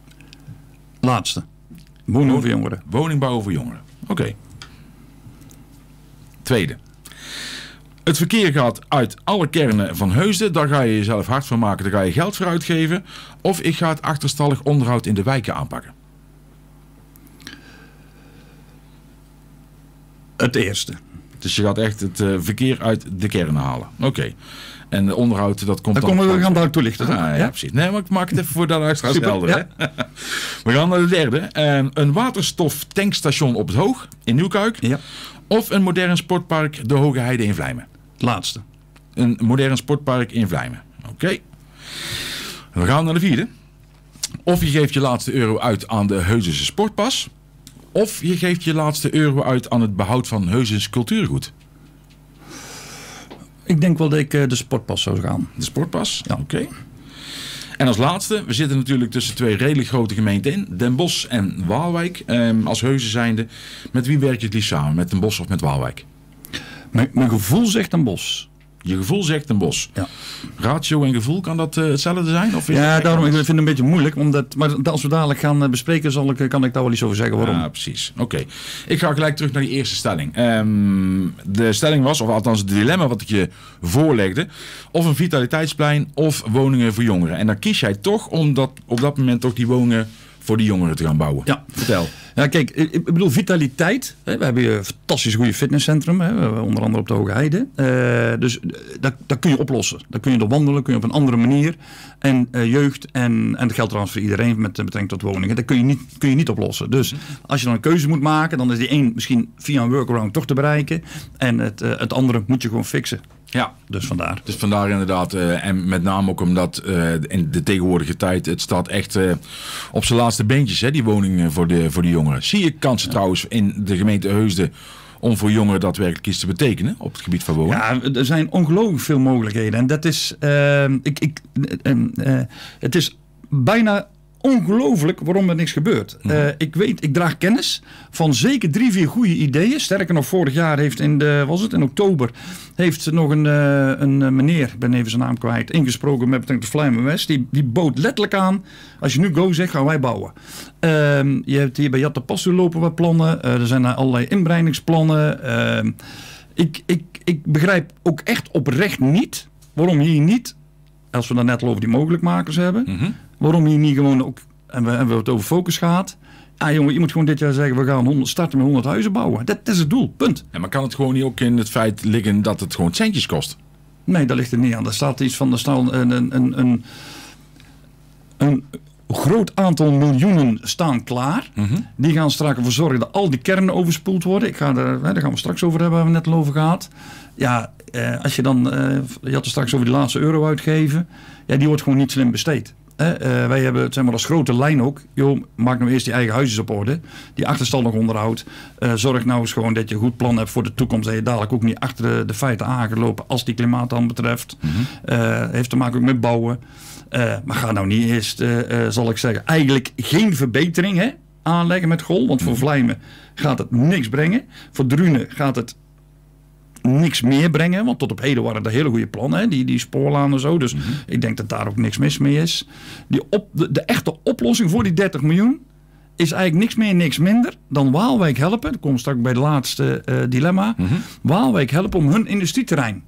Laatste. Woningen voor jongeren. Woning bouwen voor jongeren. Oké. Tweede. Het verkeer gaat uit alle kernen van Heusden. Daar ga je jezelf hard van maken. Daar ga je geld voor uitgeven. Of ik ga het achterstallig onderhoud in de wijken aanpakken. Het eerste. Dus je gaat echt het verkeer uit de kernen halen. Oké. En de onderhoud, dat komt dan... We gaan daar toelichten. Ja, precies. Nee, maar ik maak het even voor dat extra helder. Ja. We gaan naar de derde. Een waterstoftankstation op het Hoog in Nieuwkuik. Ja. Of een modern sportpark de Hoge Heide in Vlijmen. Laatste. Een modern sportpark in Vlijmen. Oké. We gaan naar de vierde. Of je geeft je laatste euro uit aan de Heuzense Sportpas. Of je geeft je laatste euro uit aan het behoud van Heuzens cultuurgoed. Ik denk wel dat ik de sportpas zou gaan. De sportpas? Ja. Oké. En als laatste, we zitten natuurlijk tussen 2 redelijk grote gemeenten in. Den Bosch en Waalwijk. Als Heusden zijnde. Met wie werk je het liefst samen? Met Den Bosch of met Waalwijk? Mijn gevoel zegt Den Bosch. Je gevoel zegt Den Bosch. Ja. Ratio en gevoel, kan dat hetzelfde zijn? Of daarom ik vind het een beetje moeilijk. Maar als we dadelijk gaan bespreken, kan ik daar wel iets over zeggen waarom. Ja, precies. Oké. Ik ga gelijk terug naar die eerste stelling. De stelling was, of althans het dilemma wat ik je voorlegde. Of een vitaliteitsplein of woningen voor jongeren. En dan kies jij toch om op dat moment toch die woningen voor die jongeren te gaan bouwen. Ja. Vertel. Ja, kijk, ik bedoel vitaliteit. We hebben een fantastisch goede fitnesscentrum. Onder andere op de Hoge Heide. Dus dat kun je oplossen. Dat kun je door wandelen, kun je op een andere manier. En jeugd en dat geldt trouwens voor iedereen met betrekking tot woningen. Dat kun je niet oplossen. Dus als je dan een keuze moet maken, dan is die één misschien via een workaround toch te bereiken. En het andere moet je gewoon fixen. Ja, dus vandaar. Dus vandaar inderdaad. En met name ook omdat in de tegenwoordige tijd het staat echt op zijn laatste beentjes, hè, die woning voor de jongeren. Zie je kansen trouwens in de gemeente Heusden om voor jongeren daadwerkelijk iets te betekenen op het gebied van wonen? Ja, er zijn ongelooflijk veel mogelijkheden. En dat is, het is bijna ongelooflijk waarom er niks gebeurt. Ik draag kennis van zeker 3-4 goede ideeën. Sterker nog, vorig jaar heeft in oktober heeft nog een meneer, ik ben even zijn naam kwijt, ingesproken met betrekking tot Vlijmen West. Die bood letterlijk aan, als je nu go zegt, gaan wij bouwen. Je hebt hier bij Jatte Passu lopen wat plannen. Er zijn allerlei inbreidingsplannen. Ik begrijp ook echt oprecht niet waarom hier niet, als we dan net al over die mogelijkmakers hebben, waarom hier niet gewoon ook, en we hebben het over focus gehad. Ah jongen, je moet gewoon dit jaar zeggen, we gaan starten met 100 huizen bouwen. Dat is het doel, punt. Ja, maar kan het gewoon niet ook in het feit liggen dat het gewoon centjes kost? Nee, daar ligt het niet aan. Er staat iets van, een groot aantal miljoenen staan klaar. Die gaan straks ervoor zorgen dat al die kernen overspoeld worden. Daar gaan we straks over hebben, waar we net al over gehad. Ja, als je dan, je had er straks over die laatste euro uitgeven. Ja, die wordt gewoon niet slim besteed. Wij hebben, zeg maar, als grote lijn ook. Joh, maak nou eerst die eigen huisjes op orde. Die achterstallig onderhoud. Zorg nou eens gewoon dat je een goed plan hebt voor de toekomst. Dat je dadelijk ook niet achter de feiten aan gaat lopen als die klimaat dan betreft. Heeft te maken ook met bouwen. Maar ga nou niet eerst, zal ik zeggen, eigenlijk geen verbetering aanleggen met Gol. Want voor Vlijmen gaat het niks brengen. Voor Drunen gaat het niks meer brengen. Want tot op heden waren er hele goede plannen. Die spoorlaan en zo. Dus ik denk dat daar ook niks mis mee is. De echte oplossing voor die 30 miljoen is eigenlijk niks meer, niks minder dan Waalwijk helpen. Dat komt straks bij de laatste dilemma. Waalwijk helpen om hun industrieterrein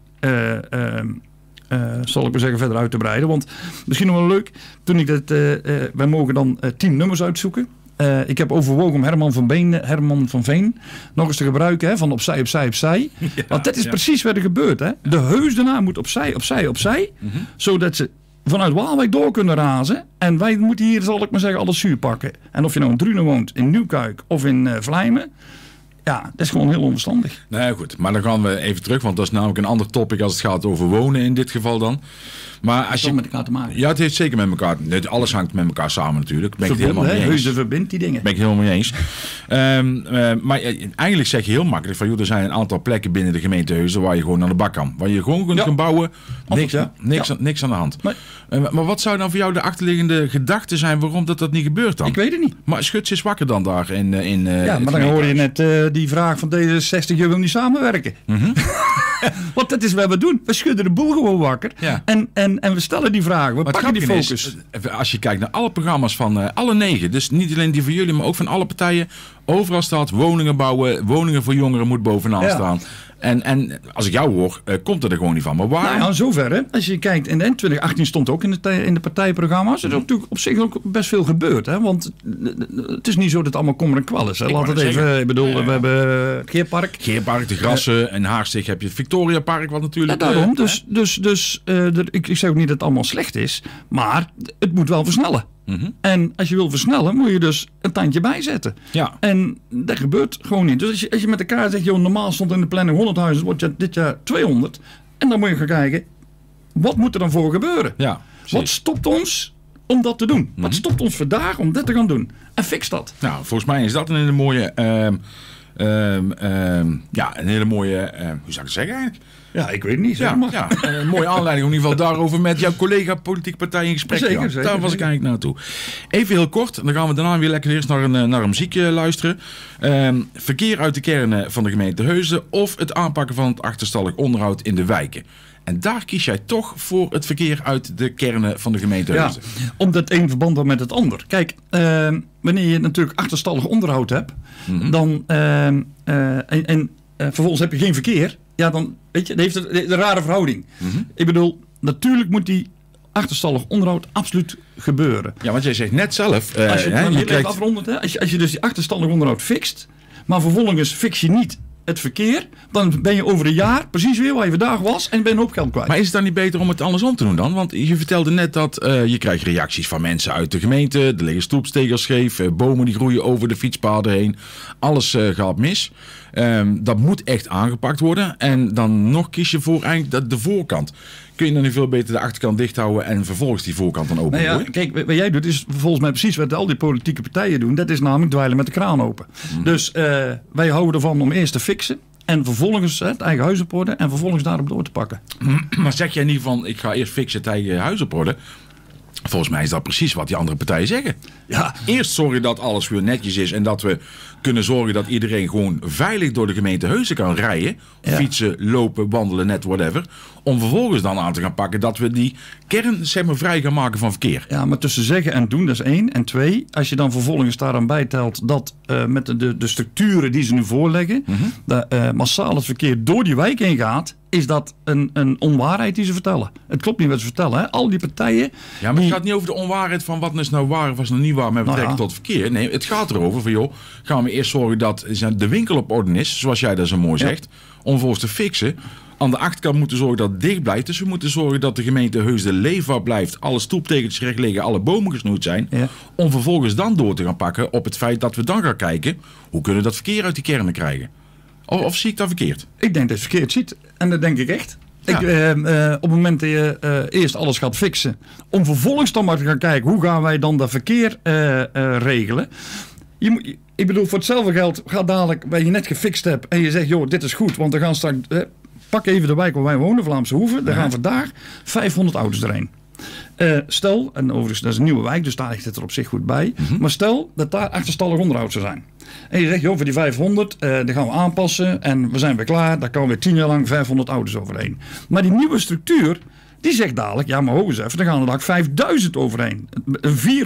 zal ik maar zeggen, verder uit te breiden. Want misschien nog wel leuk, toen ik dat, wij mogen dan 10 nummers uitzoeken. Ik heb overwogen om Herman van Veen nog eens te gebruiken, van opzij, opzij, opzij. Ja, want dat is precies wat er gebeurt. Hè. De Heusdenaar moet opzij, opzij, opzij. Zodat ze vanuit Waalwijk door kunnen razen. En wij moeten hier, zal ik maar zeggen, alles zuur pakken. En of je nou in Drunen woont, in Nieuwkuik of in Vlijmen. Ja, dat is gewoon heel onverstandig. Nee, goed. Maar dan gaan we even terug, want dat is namelijk een ander topic als het gaat over wonen in dit geval dan. Maar als je met elkaar te maken. Ja, het heeft zeker met elkaar. Nee, alles hangt met elkaar samen natuurlijk. Ben ik het helemaal mee eens. Heusden verbindt die dingen. Ben ik helemaal mee eens. Maar eigenlijk zeg je heel makkelijk van, joh, er zijn een aantal plekken binnen de gemeente Heusden waar je gewoon aan de bak kan. Waar je gewoon kunt gaan bouwen. Niks aan de hand. Maar wat zou dan voor jou de achterliggende gedachte zijn waarom dat niet gebeurt dan? Ik weet het niet. Maar Schut is wakker dan daar in ja, maar dan hoor je net die vraag van D66, je wil niet samenwerken. Want dat is wat we doen. We schudden de boel gewoon wakker. Ja. En we stellen die vragen. We pakken die focus. Als je kijkt naar alle programma's van alle 9. Dus niet alleen die van jullie, maar ook van alle partijen. Overal staat woningen bouwen. Woningen voor jongeren moet bovenaan staan. En als ik jou hoor, komt het er gewoon niet van. Maar waarom? Nou, in zoverre, als je kijkt, in 2018 stond ook in de partijprogramma's. Er is natuurlijk op zich ook best veel gebeurd. Hè? Want het is niet zo dat het allemaal kommer en kwal is. Hè? Laat het even, ik bedoel, we hebben het Geerpark. Geerpark, de Grassen. En Haarstig heb je het Victoriapark, wat natuurlijk... Ja, daarom. Ik zeg ook niet dat het allemaal slecht is. Maar het moet wel versnellen. En als je wil versnellen, moet je dus een tandje bijzetten. Ja. En dat gebeurt gewoon niet. Dus als je met elkaar zegt, joh, normaal stond in de planning 100 huizen, wordt dit jaar 200. En dan moet je gaan kijken, wat moet er dan voor gebeuren? Ja, wat stopt ons om dat te doen? Wat stopt ons vandaag om dit te gaan doen? En fix dat. Nou, volgens mij is dat een hele mooie... een hele mooie... hoe zou ik het zeggen eigenlijk? Ja, ik weet het niet. Een mooie aanleiding om in ieder geval daarover met jouw collega politieke partij in gesprek te gaan. Daar was ik eigenlijk naartoe. Even heel kort, dan gaan we daarna weer lekker eerst naar een muziekje luisteren. Verkeer uit de kernen van de gemeente Heusden of het aanpakken van het achterstallig onderhoud in de wijken. En daar kies jij toch voor het verkeer uit de kernen van de gemeente Heusden. Ja, omdat het een verband heeft met het ander. Kijk, wanneer je natuurlijk achterstallig onderhoud hebt, dan vervolgens heb je geen verkeer. Ja, dan weet je, dat heeft een rare verhouding. Ik bedoel, natuurlijk moet die achterstallig onderhoud absoluut gebeuren. Ja, want jij zegt net zelf... als je afrondt, als je dus die achterstallig onderhoud fixt, maar vervolgens fix je niet het verkeer, dan ben je over een jaar precies weer waar je vandaag was en ben je een hoop geld kwijt. Maar is het dan niet beter om het andersom te doen dan? Want je vertelde net dat je krijgt reacties van mensen uit de gemeente. Er liggen stoepstegels scheef, bomen die groeien over de fietspaden heen. Alles gaat mis. Dat moet echt aangepakt worden. En dan nog kies je voor eigenlijk de voorkant. Kun je dan niet veel beter de achterkant dicht houden en vervolgens die voorkant dan open gooien? Nou ja, kijk, wat jij doet is volgens mij precies wat al die politieke partijen doen. Dat is namelijk dweilen met de kraan open. Dus wij houden ervan om eerst te fixen. En vervolgens het eigen huis op orde. En vervolgens daarop door te pakken. Maar zeg jij niet van, ik ga eerst fixen het eigen huis op orde. Volgens mij is dat precies wat die andere partijen zeggen. Ja. Eerst zorgen dat alles weer netjes is en dat we kunnen zorgen dat iedereen gewoon veilig door de gemeente Heusden kan rijden. Ja. Fietsen, lopen, wandelen, net whatever. Om vervolgens dan aan te gaan pakken dat we die kern zeg maar, vrij gaan maken van verkeer. Ja, maar tussen zeggen en doen, dat is 1. En 2, als je dan vervolgens daaraan bijtelt dat met de structuren die ze nu voorleggen, dat massaal het verkeer door die wijk heen gaat, is dat een onwaarheid die ze vertellen. Het klopt niet wat ze vertellen. Hè? Al die partijen... Ja, maar het gaat niet over de onwaarheid van wat is nou waar of wat is nou niet waar met betrekking tot verkeer. Nee, het gaat erover van joh, gaan we eerst zorgen dat de winkel op orde is, zoals jij dat zo mooi zegt, om vervolgens te fixen. Aan de achterkant moeten zorgen dat het dicht blijft. Dus we moeten zorgen dat de gemeente Heusden leefbaar blijft. Alle stoeptegels recht liggen, alle bomen gesnoeid zijn. Ja. Om vervolgens dan door te gaan pakken op het feit dat we dan gaan kijken, hoe kunnen we dat verkeer uit die kernen krijgen? Of zie ik dat verkeerd? Ik denk dat je het verkeerd ziet. En dat denk ik echt. Ja. Op het moment dat je eerst alles gaat fixen, om vervolgens dan maar te gaan kijken, hoe gaan wij dan dat verkeer regelen? Ik bedoel, voor hetzelfde geld gaat dadelijk, waar je net gefixt hebt en je zegt, joh, dit is goed, want we gaan straks, pak even de wijk waar wij wonen, Vlaamse Hoeve, daar gaan vandaag 500 auto's erheen. Stel, en overigens dat is een nieuwe wijk, dus daar ligt het er op zich goed bij. Maar stel dat daar achterstallig onderhoud zou zijn. En je zegt, joh, voor die 500, die gaan we aanpassen en we zijn weer klaar. Daar komen weer 10 jaar lang 500 auto's overheen. Maar die nieuwe structuur, die zegt dadelijk, ja maar hoog eens even, dan gaan er dadelijk 5000 overheen. Een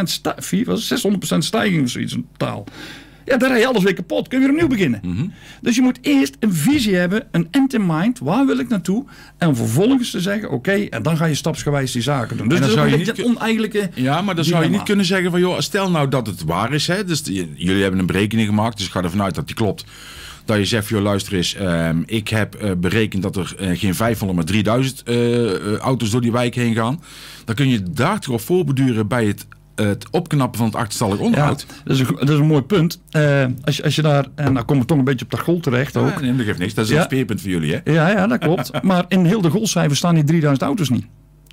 600% stijging of zoiets in totaal. Ja, dan rij je alles weer kapot. Kun je weer opnieuw beginnen. Dus je moet eerst een visie hebben, een end in mind. Waar wil ik naartoe? En vervolgens te zeggen, oké, en dan ga je stapsgewijs die zaken doen. Dus dat is een beetje een oneigenlijke... Ja, maar dan zou je niet kunnen zeggen van, joh, stel nou dat het waar is. Hè? Dus jullie hebben een berekening gemaakt, dus ik ga ervan uit dat die klopt. Dat je zegt, joh, luister eens, ik heb berekend dat er geen 500, maar 3000 auto's door die wijk heen gaan. Dan kun je daar toch op voorbeduren bij het opknappen van het achterstallig onderhoud. Ja, dat is een mooi punt. Als je daar, en dan komen we toch een beetje op de Gol terecht ook. Ja, nee, dat geeft niks. Dat is een speerpunt voor jullie, hè? Ja, dat klopt. Maar in heel de Golcijfers staan die 3000 auto's niet.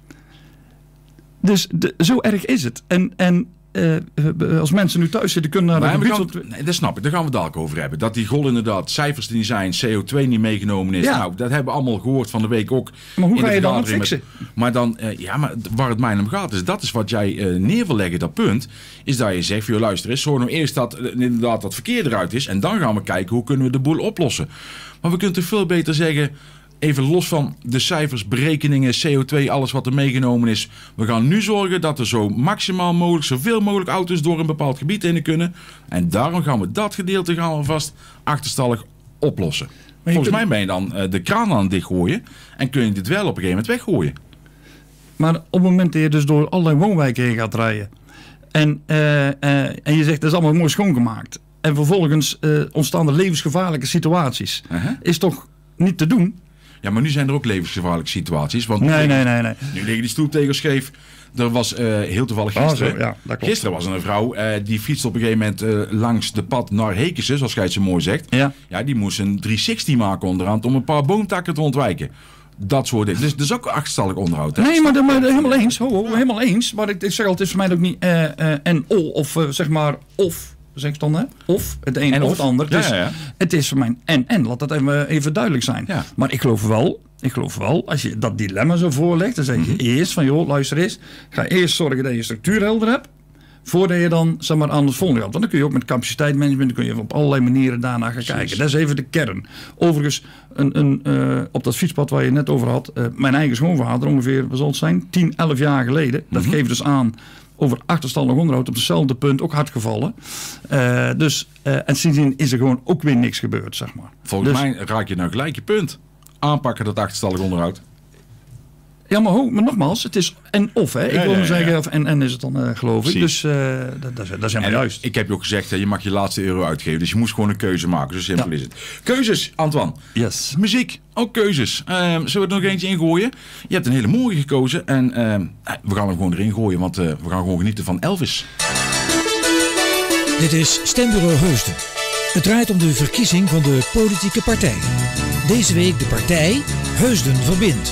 Dus zo erg is het. En als mensen nu thuis zitten, kunnen naar nee, dat snap ik. Daar gaan we het dadelijk over hebben. Dat die Gol inderdaad cijfers die zijn, CO2 niet meegenomen is. Ja. Nou, dat hebben we allemaal gehoord van de week ook. Maar hoe ga je dan fixen? Maar dan, maar waar het mij om gaat, is dat is wat jij neer wil leggen, dat punt. Is dat je zegt, joh, luister eens, zorg nou eerst dat inderdaad dat verkeer eruit is. En dan gaan we kijken, hoe kunnen we de boel oplossen. Maar we kunnen toch veel beter zeggen, even los van de cijfers, berekeningen, CO2, alles wat er meegenomen is. We gaan nu zorgen dat er zo maximaal mogelijk, zoveel mogelijk auto's door een bepaald gebied heen kunnen. En daarom gaan we dat gedeelte vast achterstallig oplossen. Volgens mij ben je dan de kraan aan het dichtgooien en kun je dit wel op een gegeven moment weggooien. Maar op het moment dat je dus door allerlei woonwijken heen gaat rijden en je zegt, dat is allemaal mooi schoongemaakt. En vervolgens ontstaan er levensgevaarlijke situaties. Is toch niet te doen? Ja, maar nu zijn er ook levensgevaarlijke situaties. Want nee. Nu liggen die stoeptegels scheef. Er was heel toevallig gisteren. Gisteren was er een vrouw die fietste op een gegeven moment langs de pad naar Hekense, zoals jij het zo mooi zegt. Ja, die moest een 360 maken onderhand om een paar boomtakken te ontwijken. Dat soort dingen. Dus dat is ook achterstallig onderhoud. Hè? Nee, maar helemaal eens. Helemaal eens. Maar ik zeg al, het is voor mij ook niet en of zeg maar of. Zeg ik dan, hè? Of het een of het ander. Dus het is voor mij en. Laat dat even duidelijk zijn. Ja. Maar ik geloof wel, als je dat dilemma zo voorlegt, dan zeg je eerst van, joh, luister eens. Ga eerst zorgen dat je structuur helder hebt. Voordat je dan zeg maar, aan het volgende gaat. Want dan kun je ook met capaciteitsmanagement, dan kun je op allerlei manieren daarna gaan kijken. Dat is even de kern. Overigens, op dat fietspad waar je het net over had, mijn eigen schoonvader ongeveer, wat zal het zijn, 10, 11 jaar geleden. Dat geeft dus aan over achterstallig onderhoud op hetzelfde punt ook hard gevallen. En sindsdien is er gewoon ook weer niks gebeurd, zeg maar. Volgens mij raak je nou gelijk je punt. Aanpakken dat achterstallig onderhoud. Ja, maar nogmaals, het is en of. Hè? Ik wil maar zeggen, en is het dan, geloof ik. Dus dat is helemaal juist. Ik heb je ook gezegd, je mag je laatste euro uitgeven. Dus je moest gewoon een keuze maken. Zo simpel is het. Keuzes, Antoine. Yes. Muziek, ook keuzes. Zullen we er nog eentje ingooien? Je hebt een hele mooie gekozen. En we gaan hem gewoon erin gooien, want we gaan gewoon genieten van Elvis. Dit is Stembureau Heusden. Het draait om de verkiezing van de politieke partij. Deze week de partij Heusden Verbindt.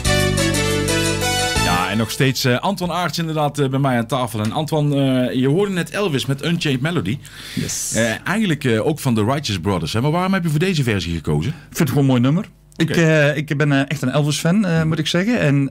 En nog steeds Antoine Aerts inderdaad bij mij aan tafel. En Antoine, je hoorde net Elvis met Unchained Melody. Yes. Eigenlijk ook van de Righteous Brothers. Hè? Maar waarom heb je voor deze versie gekozen? Ik vind het gewoon een mooi nummer. Ik ben echt een Elvis-fan, moet ik zeggen. En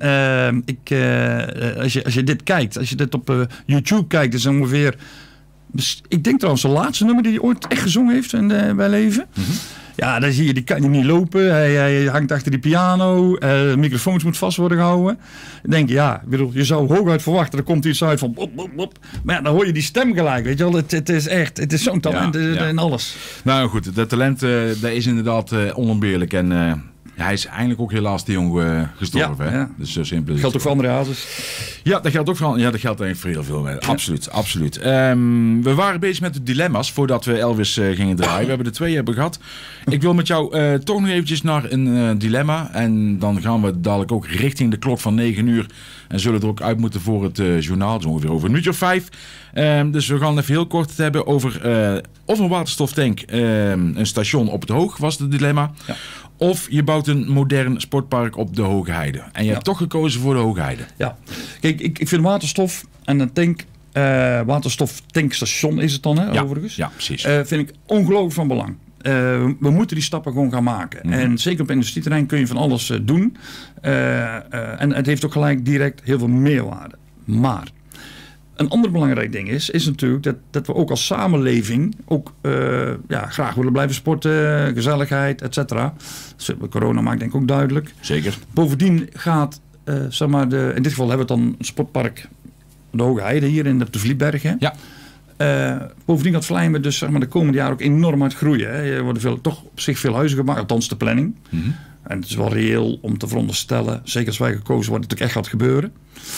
als je dit kijkt, als je dit op YouTube kijkt, is ongeveer... Ik denk trouwens de laatste nummer die hij ooit echt gezongen heeft bij leven. Mm-hmm. Ja, dan zie je, die kan niet lopen. Hij hangt achter die piano. De microfoons moet vast worden gehouden. Dan denk je, ja, je zou hooguit verwachten. Er komt iets uit van... Bop, bop, bop. Maar ja, dan hoor je die stem gelijk. Weet je wel, het is zo'n talent in alles. Nou goed, dat talent dat is inderdaad onontbeerlijk. En hij is eigenlijk ook helaas te jong gestorven. Ja, hè? Dus zo simpel. Dat geldt ook voor andere hazes. Ja, dat geldt ook voor. Ja, dat geldt eigenlijk voor heel veel mensen. Absoluut. We waren bezig met de dilemma's voordat we Elvis gingen draaien. We hebben er 2 gehad. Ik wil met jou toch nog eventjes naar een dilemma. En dan gaan we dadelijk ook richting de klok van 9 uur. En zullen er ook uit moeten voor het journaal. Dus ongeveer over een minuutje of 5. Dus we gaan even heel kort het hebben over of een waterstoftank, een station op het Hoog was het dilemma. Ja. Of je bouwt een modern sportpark op de Hoge Heide. En je hebt toch gekozen voor de Hoge Heide. Ja, kijk, ik vind waterstof en een tank, waterstoftankstation is het dan, hè, overigens. Ja, precies. Vind ik ongelooflijk van belang. We moeten die stappen gewoon gaan maken. Mm-hmm. En zeker op industrieterrein kun je van alles doen. En het heeft ook gelijk direct heel veel meerwaarde. Maar een ander belangrijk ding is natuurlijk dat we ook als samenleving ook graag willen blijven sporten, gezelligheid, et cetera. Corona maakt denk ik ook duidelijk. Zeker. Bovendien gaat, in dit geval hebben we dan een sportpark de Hoge Heide hier op de Vlietbergen. Ja. Bovendien gaat Vlijmen dus de komende jaren ook enorm uit groeien. Hè. Er worden toch op zich veel huizen gemaakt, althans de planning. Mm-hmm. En het is wel reëel om te veronderstellen, zeker als wij gekozen worden, dat het ook echt gaat gebeuren.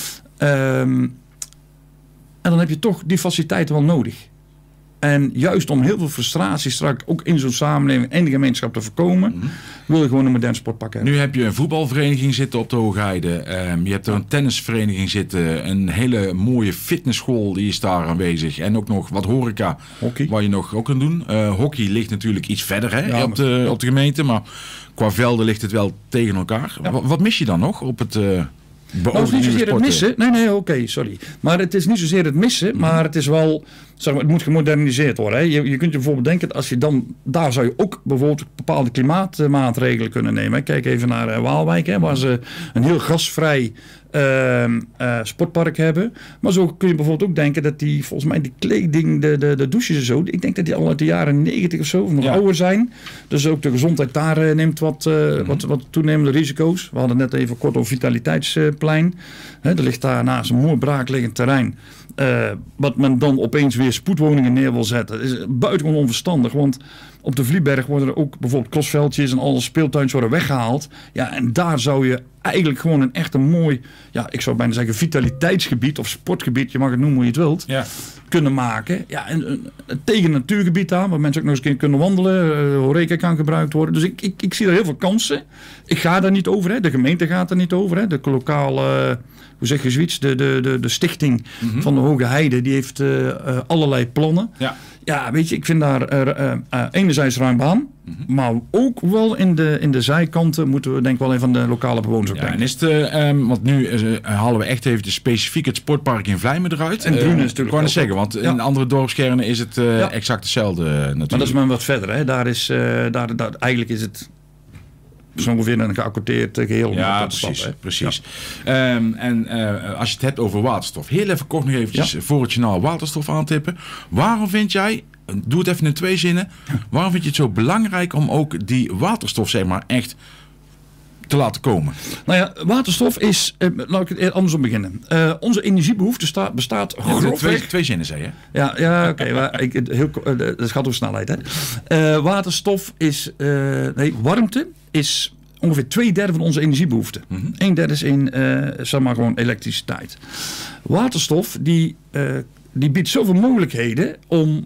En dan heb je toch die faciliteiten wel nodig. En juist om heel veel frustratie straks ook in zo'n samenleving en de gemeenschap te voorkomen, wil je gewoon een modern sportpark hebben. Nu heb je een voetbalvereniging zitten op de Hoge Heide. Je hebt er een tennisvereniging zitten. Een hele mooie fitnessschool die is daar aanwezig. En ook nog wat horeca. Hockey. Waar je nog ook kan doen. Hockey ligt natuurlijk iets verder hè, op de gemeente. Maar qua velden ligt het wel tegen elkaar. Ja. Wat mis je dan nog op het... Nou, het is niet zozeer het missen. Nee, oké, sorry. Maar het is niet zozeer het missen, maar het is wel, het moet gemoderniseerd worden. Hè. Je kunt je bijvoorbeeld denken, als je dan, daar zou je ook bijvoorbeeld bepaalde klimaatmaatregelen kunnen nemen. Hè. Kijk even naar Waalwijk, hè, waar ze een heel gasvrij sportpark hebben. Maar zo kun je bijvoorbeeld ook denken dat die, volgens mij die kleding, de douches en zo, ik denk dat die al uit de jaren 90 of zo, of nog ouder zijn. Dus ook de gezondheid daar neemt wat toenemende risico's. We hadden net even kort over Vitaliteitsplein. Er ligt daar naast een mooi braakliggend terrein. Wat men dan opeens weer spoedwoningen neer wil zetten. Is buitengewoon onverstandig, want op de Vlieberg worden er ook bijvoorbeeld crossveldjes en alle speeltuins worden weggehaald. Ja, en daar zou je eigenlijk gewoon een echt een mooi, ik zou bijna zeggen vitaliteitsgebied of sportgebied, je mag het noemen hoe je het wilt, kunnen maken. Ja, en tegen een natuurgebied aan, waar mensen ook nog eens kunnen wandelen, horeca kan gebruikt worden. Dus ik zie daar heel veel kansen. Ik ga daar niet over, hè. De gemeente gaat er niet over, hè. De lokale, hoe zeg je zoiets, de stichting van de Hoge Heide, die heeft allerlei plannen. Ja. Ja, weet je, ik vind daar enerzijds ruim baan, maar ook wel in de zijkanten moeten we denk ik wel even van de lokale bewoners ook denken. En is het, want nu halen we echt even specifiek het sportpark in Vlijmen eruit. En Drunen is natuurlijk. Ik wou net zeggen, want in andere dorpskernen is het exact hetzelfde natuurlijk. Maar dat is maar wat verder, hè. Daar eigenlijk is het zo ongeveer een geaccordeerd geheel. Ja, precies. Ja. En als je het hebt over waterstof. Heel even kort nog eventjes voor het journaal waterstof aantippen. Waarom vind jij, doe het even in 2 zinnen. Waarom vind je het zo belangrijk om ook die waterstof zeg maar echt te laten komen? Nou ja, waterstof is, laat ik het andersom beginnen. Onze energiebehoefte bestaat grofweg... 2 zinnen zei je? Ja, oké. Dat gaat over snelheid. Hè. Waterstof is, warmte is ongeveer 2/3 van onze energiebehoefte. 1/3 is in, zeg maar gewoon elektriciteit. Waterstof, die biedt zoveel mogelijkheden om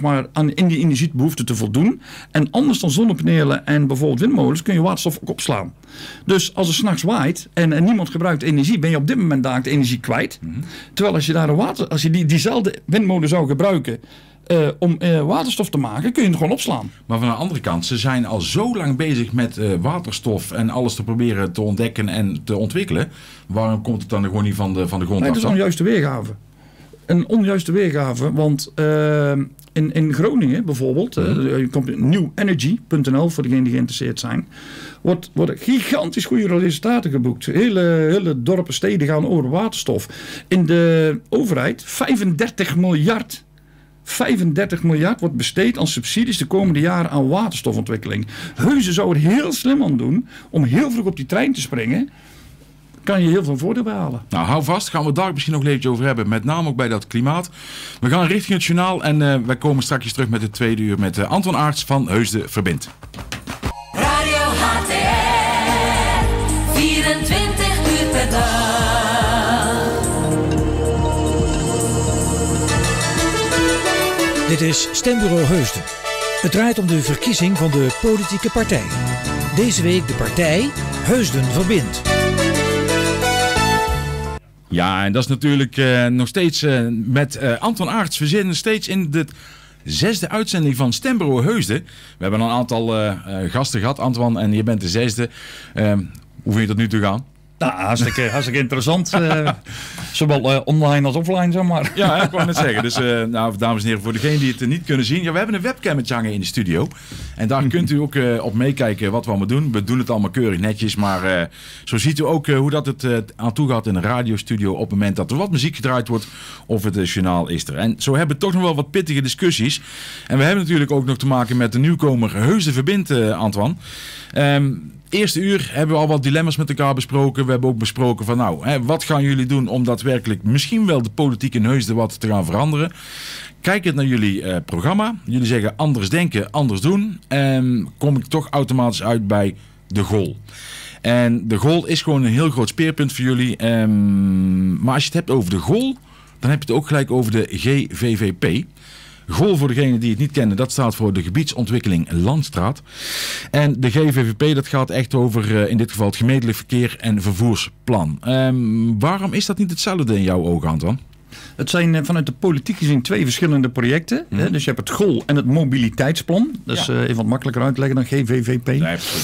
in die energiebehoefte te voldoen. En anders dan zonnepanelen en bijvoorbeeld windmolens kun je waterstof ook opslaan. Dus als het 's nachts waait en niemand gebruikt energie, ben je op dit moment daar de energie kwijt. Terwijl als je diezelfde windmolen zou gebruiken om waterstof te maken, kun je het gewoon opslaan. Maar van de andere kant, ze zijn al zo lang bezig met waterstof en alles te proberen te ontdekken en te ontwikkelen. Waarom komt het dan gewoon niet van de grond af? Het is een juiste weergave. een onjuiste weergave, want in Groningen bijvoorbeeld, je komt op newenergy.nl voor degenen die geïnteresseerd zijn, worden gigantisch goede resultaten geboekt. Hele dorpen, steden gaan over waterstof. In de overheid 35 miljard. 35 miljard wordt besteed aan subsidies de komende jaren aan waterstofontwikkeling. Heusden zou er heel slim aan doen om heel vroeg op die trein te springen. Kan je heel veel voordeel behalen. Nou, hou vast. Gaan we daar misschien nog een beetje over hebben. Met name ook bij dat klimaat. We gaan richting het journaal. En wij komen straks terug met het tweede uur met Anton Aerts van Heusden Verbindt. Radio HTR. 24 uur per dag. Dit is Stembureau Heusden. Het draait om de verkiezing van de politieke partij. Deze week de partij Heusden Verbindt. Ja, en dat is natuurlijk nog steeds met Anton Aerts. We zitten steeds in de 6e uitzending van Stembureau Heusden. We hebben een aantal gasten gehad, Antoine, en je bent de 6e. Hoe vind je dat nu te gaan? Nou, hartstikke interessant. Zowel online als offline, zeg maar. Ja, ik wou net zeggen. Dus nou, dames en heren, voor degenen die het niet kunnen zien. Ja, we hebben een webcammetje hangen in de studio. En daar kunt u ook op meekijken wat we allemaal doen. We doen het allemaal keurig netjes. Maar zo ziet u ook hoe dat het aan toe gaat in een radiostudio. Op het moment dat er wat muziek gedraaid wordt. Of het journaal is er. En zo hebben we toch nog wel wat pittige discussies. En we hebben natuurlijk ook nog te maken met de nieuwkomer Heusden Verbindt, Antoine. Eerste uur hebben we al wat dilemma's met elkaar besproken. We hebben ook besproken van nou, wat gaan jullie doen om daadwerkelijk misschien wel de politiek in Heusden wat te gaan veranderen. Kijkend naar jullie programma. Jullie zeggen anders denken, anders doen. Kom ik toch automatisch uit bij de goal. En de goal is gewoon een heel groot speerpunt voor jullie. Maar als je het hebt over de goal, dan heb je het ook gelijk over de GVVP. GOL, voor degenen die het niet kennen, dat staat voor de Gebiedsontwikkeling Landstraat. En de GVVP, dat gaat echt over in dit geval het gemeentelijk verkeer en vervoersplan. Waarom is dat niet hetzelfde in jouw ogen, Anton? Het zijn vanuit de politiek gezien 2 verschillende projecten. Hè? Dus je hebt het GOL en het mobiliteitsplan. Dat is even wat makkelijker uit te leggen dan GVVP. Nee,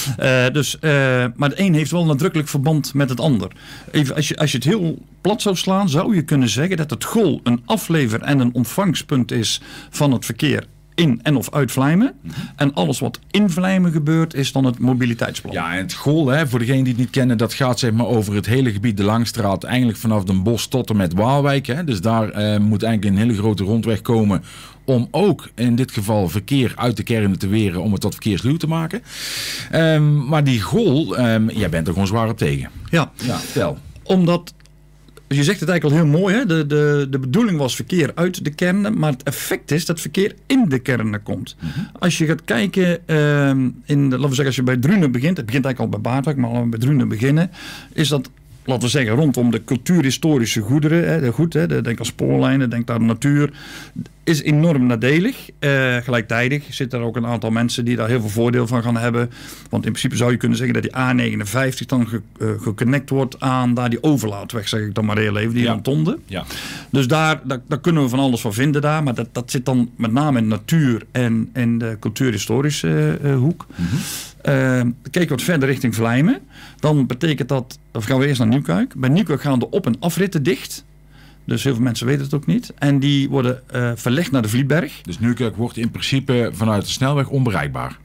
maar het een heeft wel nadrukkelijk verband met het ander. Even, als je het heel plat zou slaan, zou je kunnen zeggen dat het GOL een aflever- en een ontvangspunt is van het verkeer in en of uit Vlijmen. En alles wat in Vlijmen gebeurt is dan het mobiliteitsplan. Ja, en het GOL, voor degenen die het niet kennen, dat gaat zeg maar over het hele gebied de Langstraat. Eigenlijk vanaf Den Bosch tot en met Waalwijk. Hè. Dus daar moet eigenlijk een hele grote rondweg komen om ook in dit geval verkeer uit de kernen te weren om het tot verkeersluw te maken. Maar die GOL, jij bent er gewoon zwaar op tegen. Ja, vertel. Omdat je zegt het eigenlijk al heel mooi, hè? De bedoeling was verkeer uit de kernen, maar het effect is dat verkeer in de kernen komt. Als je gaat kijken, laten we zeggen, als je bij Drunen begint, het begint eigenlijk al bij Baardwijk, maar laten we bij Drunen beginnen, is dat, laten we zeggen, rondom de cultuurhistorische goederen, denk aan spoorlijnen, denk aan de natuur, is enorm nadelig. Gelijktijdig zitten er ook een aantal mensen die daar heel veel voordeel van gaan hebben. Want in principe zou je kunnen zeggen dat die A59 dan geconnect wordt aan daar die overlaatweg, zeg ik dan maar heel even, die rotonde. Ja. Dus daar kunnen we van alles van vinden daar. Maar dat zit dan met name in natuur en de cultuurhistorische hoek. Kijk je wat verder richting Vlijmen. Dan betekent dat, of gaan we eerst naar Nieuwkuik. Bij Nieuwkuik gaan de op- en afritten dicht. Dus heel veel mensen weten het ook niet. En die worden verlegd naar de Vlietberg. Dus Nieuwkuik wordt in principe vanuit de snelweg onbereikbaar.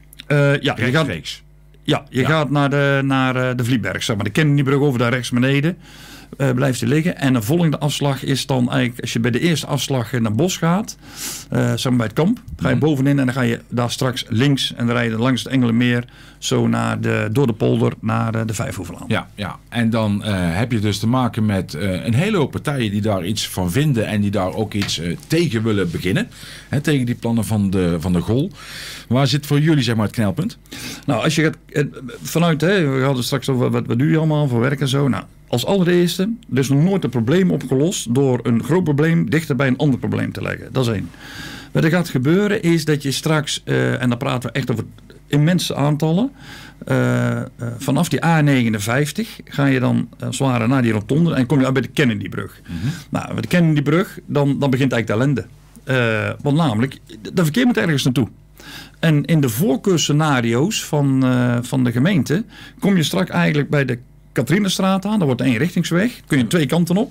Je gaat naar de Vlietberg, zeg maar. De Kennedybrug over daar rechts beneden. Blijft hij liggen. En de volgende afslag is dan eigenlijk, als je bij de eerste afslag naar Bos gaat, zeg maar bij het kamp, ga je bovenin en dan ga je daar straks links en dan rij je langs het Engelenmeer zo door de polder naar de Vijfhoevenlaan. Ja. En dan heb je dus te maken met een hele hoop partijen die daar iets van vinden en die daar ook iets tegen willen beginnen. Hè, tegen die plannen van de GOL. Waar zit voor jullie zeg maar het knelpunt? Nou, als je gaat vanuit, we hadden straks over wat doe je allemaal voor werk en zo. Nou, als allereerste, er is nog nooit een probleem opgelost door een groot probleem dichter bij een ander probleem te leggen. Dat is één. Wat er gaat gebeuren is dat je straks, en dan praten we echt over immense aantallen, vanaf die A59 ga je dan zware naar die rotonde en kom je uit bij de Kennedybrug. Nou, bij de Kennedybrug, dan begint eigenlijk de ellende. Want namelijk, dat verkeer moet ergens naartoe. En in de voorkeurscenario's van de gemeente kom je straks eigenlijk bij de Katrinestraat aan. Daar wordt een eenrichtingsweg. Kun je 2 kanten op.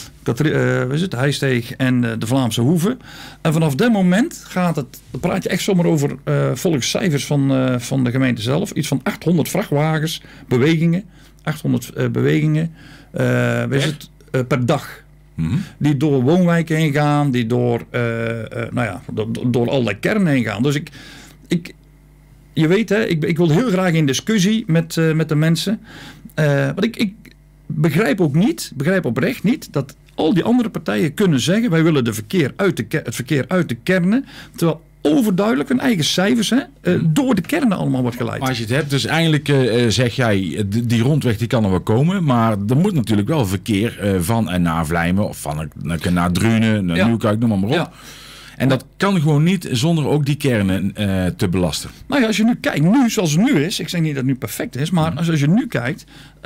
De Heijsteeg en de Vlaamse Hoeve. En vanaf dat moment gaat het... Dan praat je echt zomaar over volgens cijfers van de gemeente zelf. Iets van 800 vrachtwagens, bewegingen. 800 bewegingen. Per dag. Die door woonwijken heen gaan. Die door allerlei kernen heen gaan. Dus je weet, hè, ik wil heel graag in discussie met de mensen. Want ik begrijp oprecht niet dat al die andere partijen kunnen zeggen... wij willen het verkeer uit de kernen... terwijl overduidelijk hun eigen cijfers door de kernen allemaal wordt geleid. Maar als je het hebt, dus eigenlijk zeg jij... die rondweg die kan er wel komen... maar er moet natuurlijk wel verkeer van en naar Vlijmen... of van naar Drunen, naar Nieuwkuik, noem maar op... Ja. En dat kan gewoon niet zonder ook die kernen te belasten. Nou ja, als je nu kijkt, zoals het nu is... Ik zeg niet dat het nu perfect is, maar als je nu kijkt...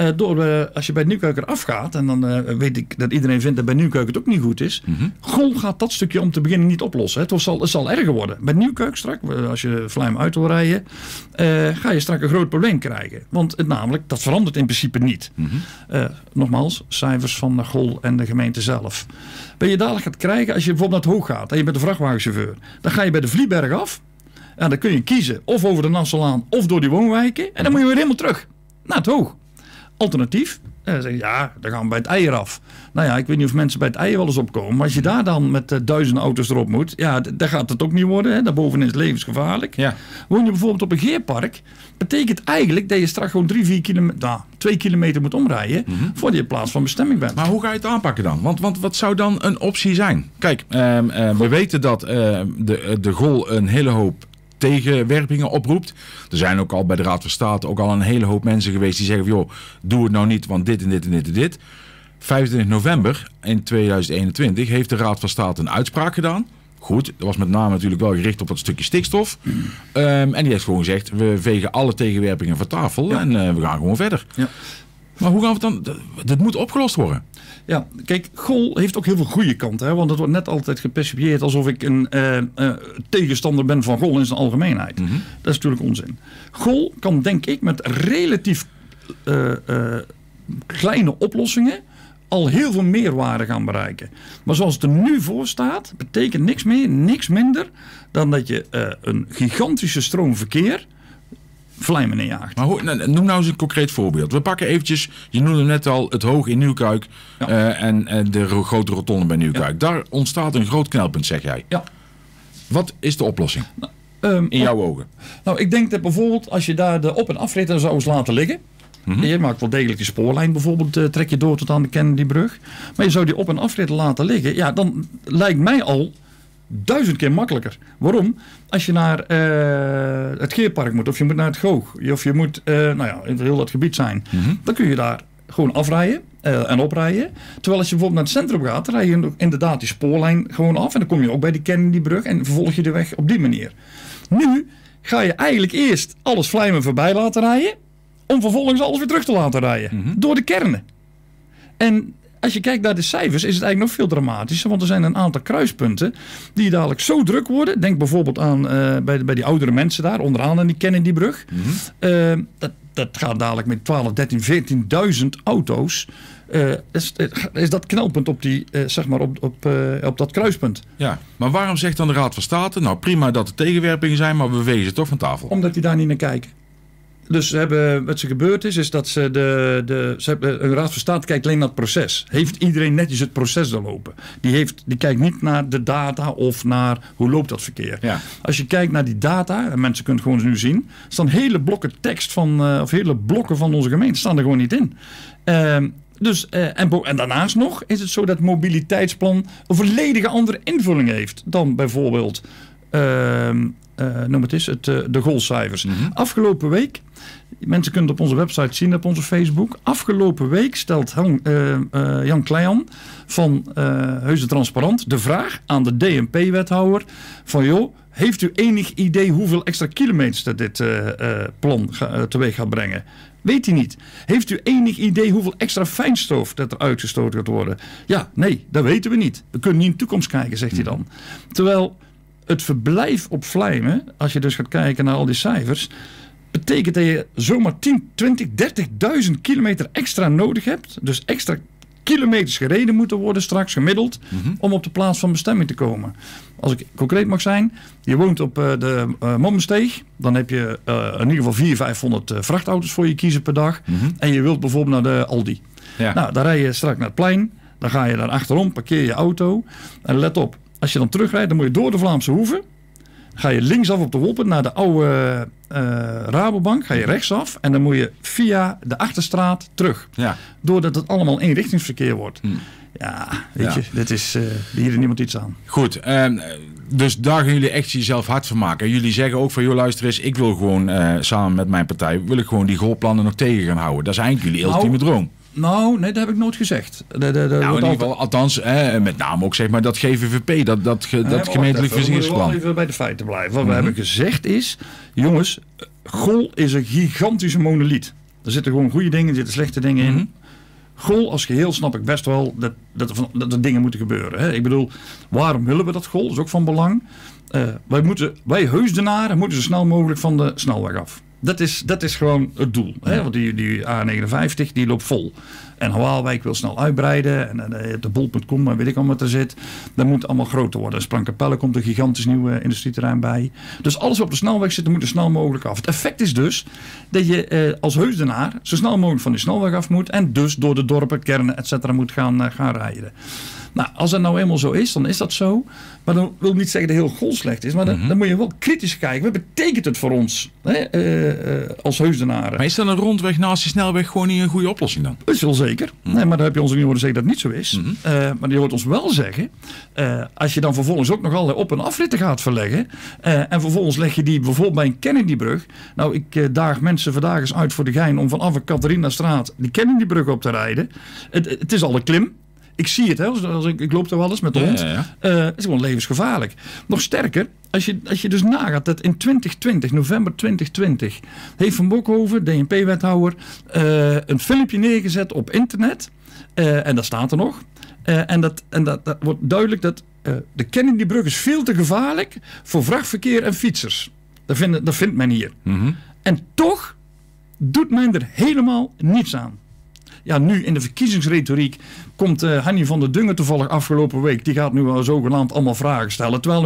als je bij Nieuwkuik eraf gaat... en dan weet ik dat iedereen vindt dat bij Nieuwkuik het ook niet goed is... Gol gaat dat stukje om te beginnen niet oplossen. Het zal erger worden. Bij Nieuwkuik straks, als je Vlijmen uit wil rijden... ga je straks een groot probleem krijgen. Want dat verandert in principe niet. Nogmaals, cijfers van Gol en de gemeente zelf. Wat je dadelijk gaat krijgen als je bijvoorbeeld naar het Hoog gaat... en je bent een vrachtwagenchauffeur... dan ga je bij de Vlieberg af... en dan kun je kiezen of over de Nassalaan of door die woonwijken... en dan moet je weer helemaal terug naar het Hoog. Alternatief, dan zeg je, dan gaan we bij het Eier af. Nou ja, ik weet niet of mensen bij het Eier wel eens opkomen... maar als je daar dan met duizenden auto's erop moet... dan gaat het ook niet worden. Hè? Daarboven is het levensgevaarlijk. Ja. Woon je bijvoorbeeld op een Geerpark... betekent eigenlijk dat je straks gewoon 2 kilometer moet omrijden... voordat je plaats van bestemming bent. Maar hoe ga je het aanpakken dan? Want wat zou dan een optie zijn? Kijk, we weten dat de Gol een hele hoop tegenwerpingen oproept. Er zijn ook al bij de Raad van State ook al een hele hoop mensen geweest die zeggen van, joh, doe het nou niet, want dit en dit en dit en dit. 25 november in 2021 heeft de Raad van State een uitspraak gedaan. Goed, dat was met name natuurlijk wel gericht op dat stukje stikstof. En die heeft gewoon gezegd, we vegen alle tegenwerpingen van tafel en we gaan gewoon verder. Ja. Maar hoe gaan we het dan? Dat moet opgelost worden. Ja, kijk, Gol heeft ook heel veel goede kanten. Hè? Want het wordt net altijd gepercipieerd alsof ik een tegenstander ben van Gol in zijn algemeenheid. Dat is natuurlijk onzin. Gol kan, denk ik, met relatief kleine oplossingen al heel veel meerwaarde gaan bereiken. Maar zoals het er nu voor staat, betekent niks meer, niks minder dan dat je een gigantische stroom verkeer Vlijmen injaagt. Maar noem nou eens een concreet voorbeeld. We pakken eventjes, je noemde net al het Hoog in Nieuwkuik en de grote rotonde bij Nieuwkuik. Ja. Daar ontstaat een groot knelpunt, zeg jij. Ja. Wat is de oplossing? In jouw ogen? Nou, ik denk dat bijvoorbeeld als je daar de op- en afritten zou eens laten liggen. Je maakt wel degelijk die spoorlijn bijvoorbeeld, trek je door tot aan de Kennedybrug. Maar je zou die op- en afritten laten liggen. Ja, dan lijkt mij al 1000 keer makkelijker. Waarom? Als je naar het Geerpark moet, of je moet naar het Goog, of je moet in heel dat gebied zijn, dan kun je daar gewoon afrijden en oprijden. Terwijl als je bijvoorbeeld naar het centrum gaat, dan rij je inderdaad die spoorlijn gewoon af en dan kom je ook bij die Kennedybrug en vervolg je de weg op die manier. Nu ga je eigenlijk eerst alles Vlijmen voorbij laten rijden, om vervolgens alles weer terug te laten rijden. Door de kernen. En als je kijkt naar de cijfers is het eigenlijk nog veel dramatischer. Want er zijn een aantal kruispunten die dadelijk zo druk worden. Denk bijvoorbeeld aan bij die oudere mensen daar. Onderaan aan die Kennedybrug. Dat gaat dadelijk met 12, 13, 14.000 auto's. Is dat knelpunt op die, op dat kruispunt. Ja, maar waarom zegt dan de Raad van State? Nou prima dat er tegenwerpingen zijn, maar we wegen ze toch van tafel. Omdat die daar niet naar kijken. Dus wat er gebeurd is dat ze een Raad van State kijkt alleen naar het proces. Heeft iedereen netjes het proces doorlopen? Die kijkt niet naar de data of naar hoe loopt dat verkeer. Ja. Als je kijkt naar die data, en mensen kunnen het gewoon nu zien, staan hele blokken tekst of hele blokken van onze gemeente staan er gewoon niet in. En daarnaast nog is het zo dat het mobiliteitsplan een volledige andere invulling heeft dan bijvoorbeeld de Golcijfers. Afgelopen week, mensen kunnen het op onze website zien, op onze Facebook. Afgelopen week stelt Jan Kleijan van Heusden Transparant de vraag aan de DNP-wethouder van joh, heeft u enig idee hoeveel extra kilometers dat dit plan teweeg gaat brengen? Weet hij niet. Heeft u enig idee hoeveel extra fijnstof dat er uitgestoten gaat worden? Ja, nee, dat weten we niet. We kunnen niet in de toekomst kijken, zegt hij dan. Terwijl het verblijf op Vlijmen, als je dus gaat kijken naar al die cijfers, betekent dat je zomaar 10, 20, 30.000 kilometer extra nodig hebt. Dus extra kilometers gereden moeten worden straks gemiddeld om op de plaats van bestemming te komen. Als ik concreet mag zijn, je woont op de Mommensteeg, dan heb je in ieder geval 400-500 vrachtauto's voor je kiezen per dag. En je wilt bijvoorbeeld naar de Aldi. Ja. Nou, dan rij je straks naar het plein, dan ga je daar achterom, parkeer je auto en let op, als je dan terugrijdt, dan moet je door de Vlaamse Hoeve. Ga je linksaf op de Wolpen naar de oude Rabobank, ga je rechtsaf en dan moet je via de Achterstraat terug. Ja. Doordat het allemaal eenrichtingsverkeer wordt. Ja, weet je, dit is, hier is niemand iets aan. Goed, dus daar gaan jullie echt jezelf hard van maken. Jullie zeggen ook van, joh luister eens, ik wil gewoon samen met mijn partij, wil ik gewoon die goalplannen nog tegen gaan houden. Dat is eigenlijk jullie ultieme droom. Nou, nee, dat heb ik nooit gezegd. Nou, in ieder geval, althans, met name ook zeg maar dat GVVP, dat gemeentelijk voorzieningsplan. We moeten wel even bij de feiten blijven. Wat we hebben gezegd is, jongens, GOL is een gigantische monoliet. Er zitten gewoon goede dingen, er zitten slechte dingen in. GOL als geheel snap ik best wel dat er dingen moeten gebeuren. Hè. Ik bedoel, waarom willen we dat GOL? Dat is ook van belang. Wij Heusdenaren moeten zo snel mogelijk van de snelweg af. Dat is gewoon het doel. Hè? Want die A59 die loopt vol. En Waalwijk wil snel uitbreiden. En de bol.com, weet ik allemaal wat er zit. Dat moet allemaal groter worden. In Sprangkapelle komt een gigantisch nieuw industrieterrein bij. Dus alles wat op de snelweg zit, moet zo snel mogelijk af. Het effect is dus dat je als Heusdenaar zo snel mogelijk van die snelweg af moet. En dus door de dorpen, kernen, et cetera moet gaan rijden. Nou, als dat nou eenmaal zo is, dan is dat zo. Maar dan wil ik niet zeggen dat heel GOL slecht is. Maar dan moet je wel kritisch kijken. Wat betekent het voor ons als Heusdenaren? Maar is dan een rondweg naast de snelweg gewoon niet een goede oplossing dan? Dat is wel zeker. Nee, maar dan heb je ons ook niet horen zeggen dat het niet zo is. Maar die hoort ons wel zeggen. Als je dan vervolgens ook nog allerlei op- en afritten gaat verleggen. En vervolgens leg je die bijvoorbeeld bij een Kennedybrug. Nou, ik daag mensen vandaag eens uit voor de gein om vanaf een Catharinastraat die Kennedybrug op te rijden. Het is al een klim. Ik zie het, hè, ik loop er wel eens met de hond. Het is gewoon levensgevaarlijk. Nog sterker, als je dus nagaat dat in 2020, november 2020, heeft Van Bokhoven, DNP-wethouder, een filmpje neergezet op internet. En dat staat er nog. En dat wordt duidelijk dat de Kennedybrug is veel te gevaarlijk voor vrachtverkeer en fietsers. Dat vindt men hier. En toch doet men er helemaal niets aan. Ja, nu in de verkiezingsretoriek komt Hannie van der Dungen toevallig afgelopen week. Die gaat nu wel zogenaamd allemaal vragen stellen. Terwijl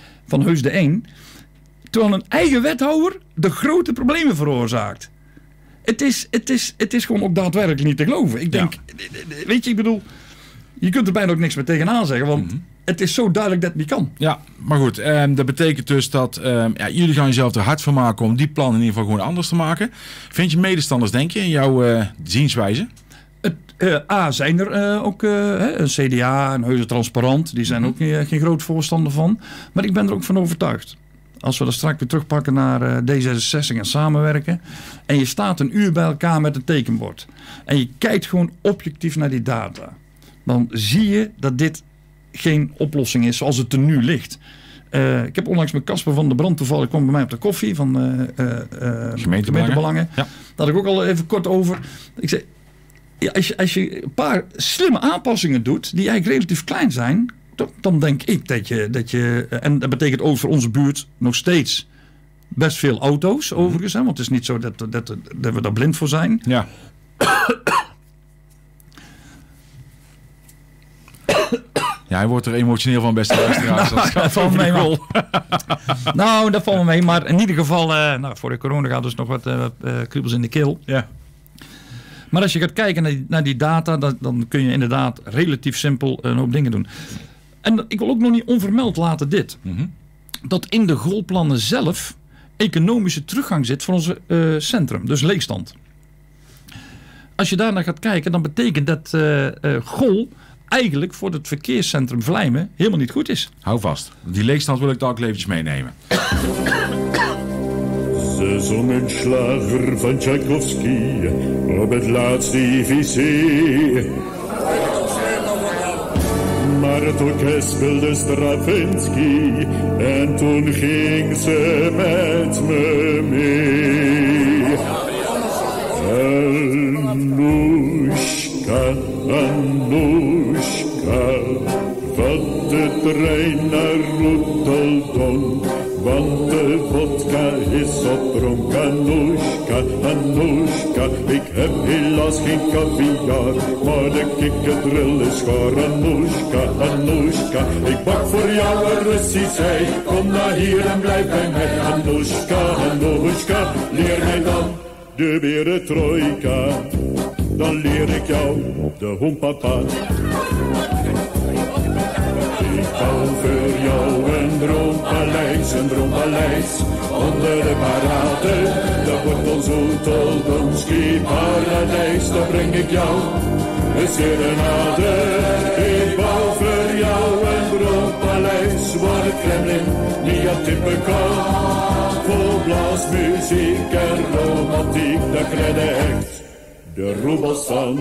hun eigen wethouder de grote problemen veroorzaakt. Het is gewoon ook daadwerkelijk niet te geloven. Ik denk, weet je, ik bedoel, je kunt er bijna ook niks meer tegenaan zeggen. Want het is zo duidelijk dat het niet kan. Ja, maar goed, dat betekent dus dat jullie gaan jezelf er hard van maken om die plannen in ieder geval gewoon anders te maken. Vind je medestanders, denk je, in jouw zienswijze? Zijn er ook een CDA, een Heuse Transparant. Die zijn ook geen groot voorstander van. Maar ik ben er ook van overtuigd. Als we dat straks weer terugpakken naar D66 en samenwerken. En je staat een uur bij elkaar met een tekenbord. En je kijkt gewoon objectief naar die data. Dan zie je dat dit geen oplossing is zoals het er nu ligt. Ik heb onlangs met Casper van der Brand toevallig, kwam bij mij op de koffie van gemeentebelangen. Ja. Daar had ik ook al even kort over. Ik zei, ja, als je een paar slimme aanpassingen doet, die eigenlijk relatief klein zijn, dan denk ik dat je en dat betekent ook voor onze buurt nog steeds best veel auto's overigens. Hè, want het is niet zo dat we daar blind voor zijn. Ja. Ja, hij wordt er emotioneel van, beste luisteraars. Dat valt me mee wel. Nou, dat valt me mee. Maar in ieder geval, voor de corona gaat dus nog wat kriebels in de keel. Ja. Maar als je gaat kijken naar die data, dan kun je inderdaad relatief simpel een hoop dingen doen. En ik wil ook nog niet onvermeld laten dit. Dat in de GOL-plannen zelf economische teruggang zit voor onze centrum. Dus leegstand. Als je daarnaar gaat kijken, dan betekent dat GOL eigenlijk voor het verkeerscentrum Vlijmen helemaal niet goed is. Hou vast. Die leegstand wil ik daar ook eventjes meenemen. Ze zongen Schlager van Tchaikovsky op het laatste IVC. Maar het orkest speelde Stravinsky en toen ging ze met me mee. Anoushka, Anoushka, vat de trein naar Rotterdam. Want de vodka is op dronk, Anoushka, Anoushka. Ik heb helaas geen caviar, maar de kikkerdrill is gaar, Anoushka, Anoushka. Ik bak voor jou een Russisch ei, kom naar hier en blijf bij mij, Anoushka, Anoushka. Leer mij dan de berentrojka, dan leer ik jou de hompapa. Ik bouw voor jou een droompaleis, onder de parade. Dat wordt ons Oeteldonski paradijs, daar breng ik jou een serenade. Ik bouw voor jou een droompaleis, waar het Kremlin niet aan tippen kan. Vol blaasmuziek en romantiek, dat krijg je echt de roebels van.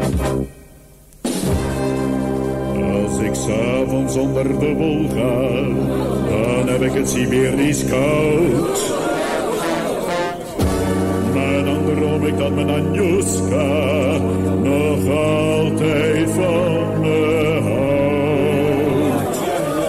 Als ik 's avonds onder de wol ga, dan heb ik het Siberisch koud. Maar dan droom ik dat mijn Anjuska nog altijd van me houdt.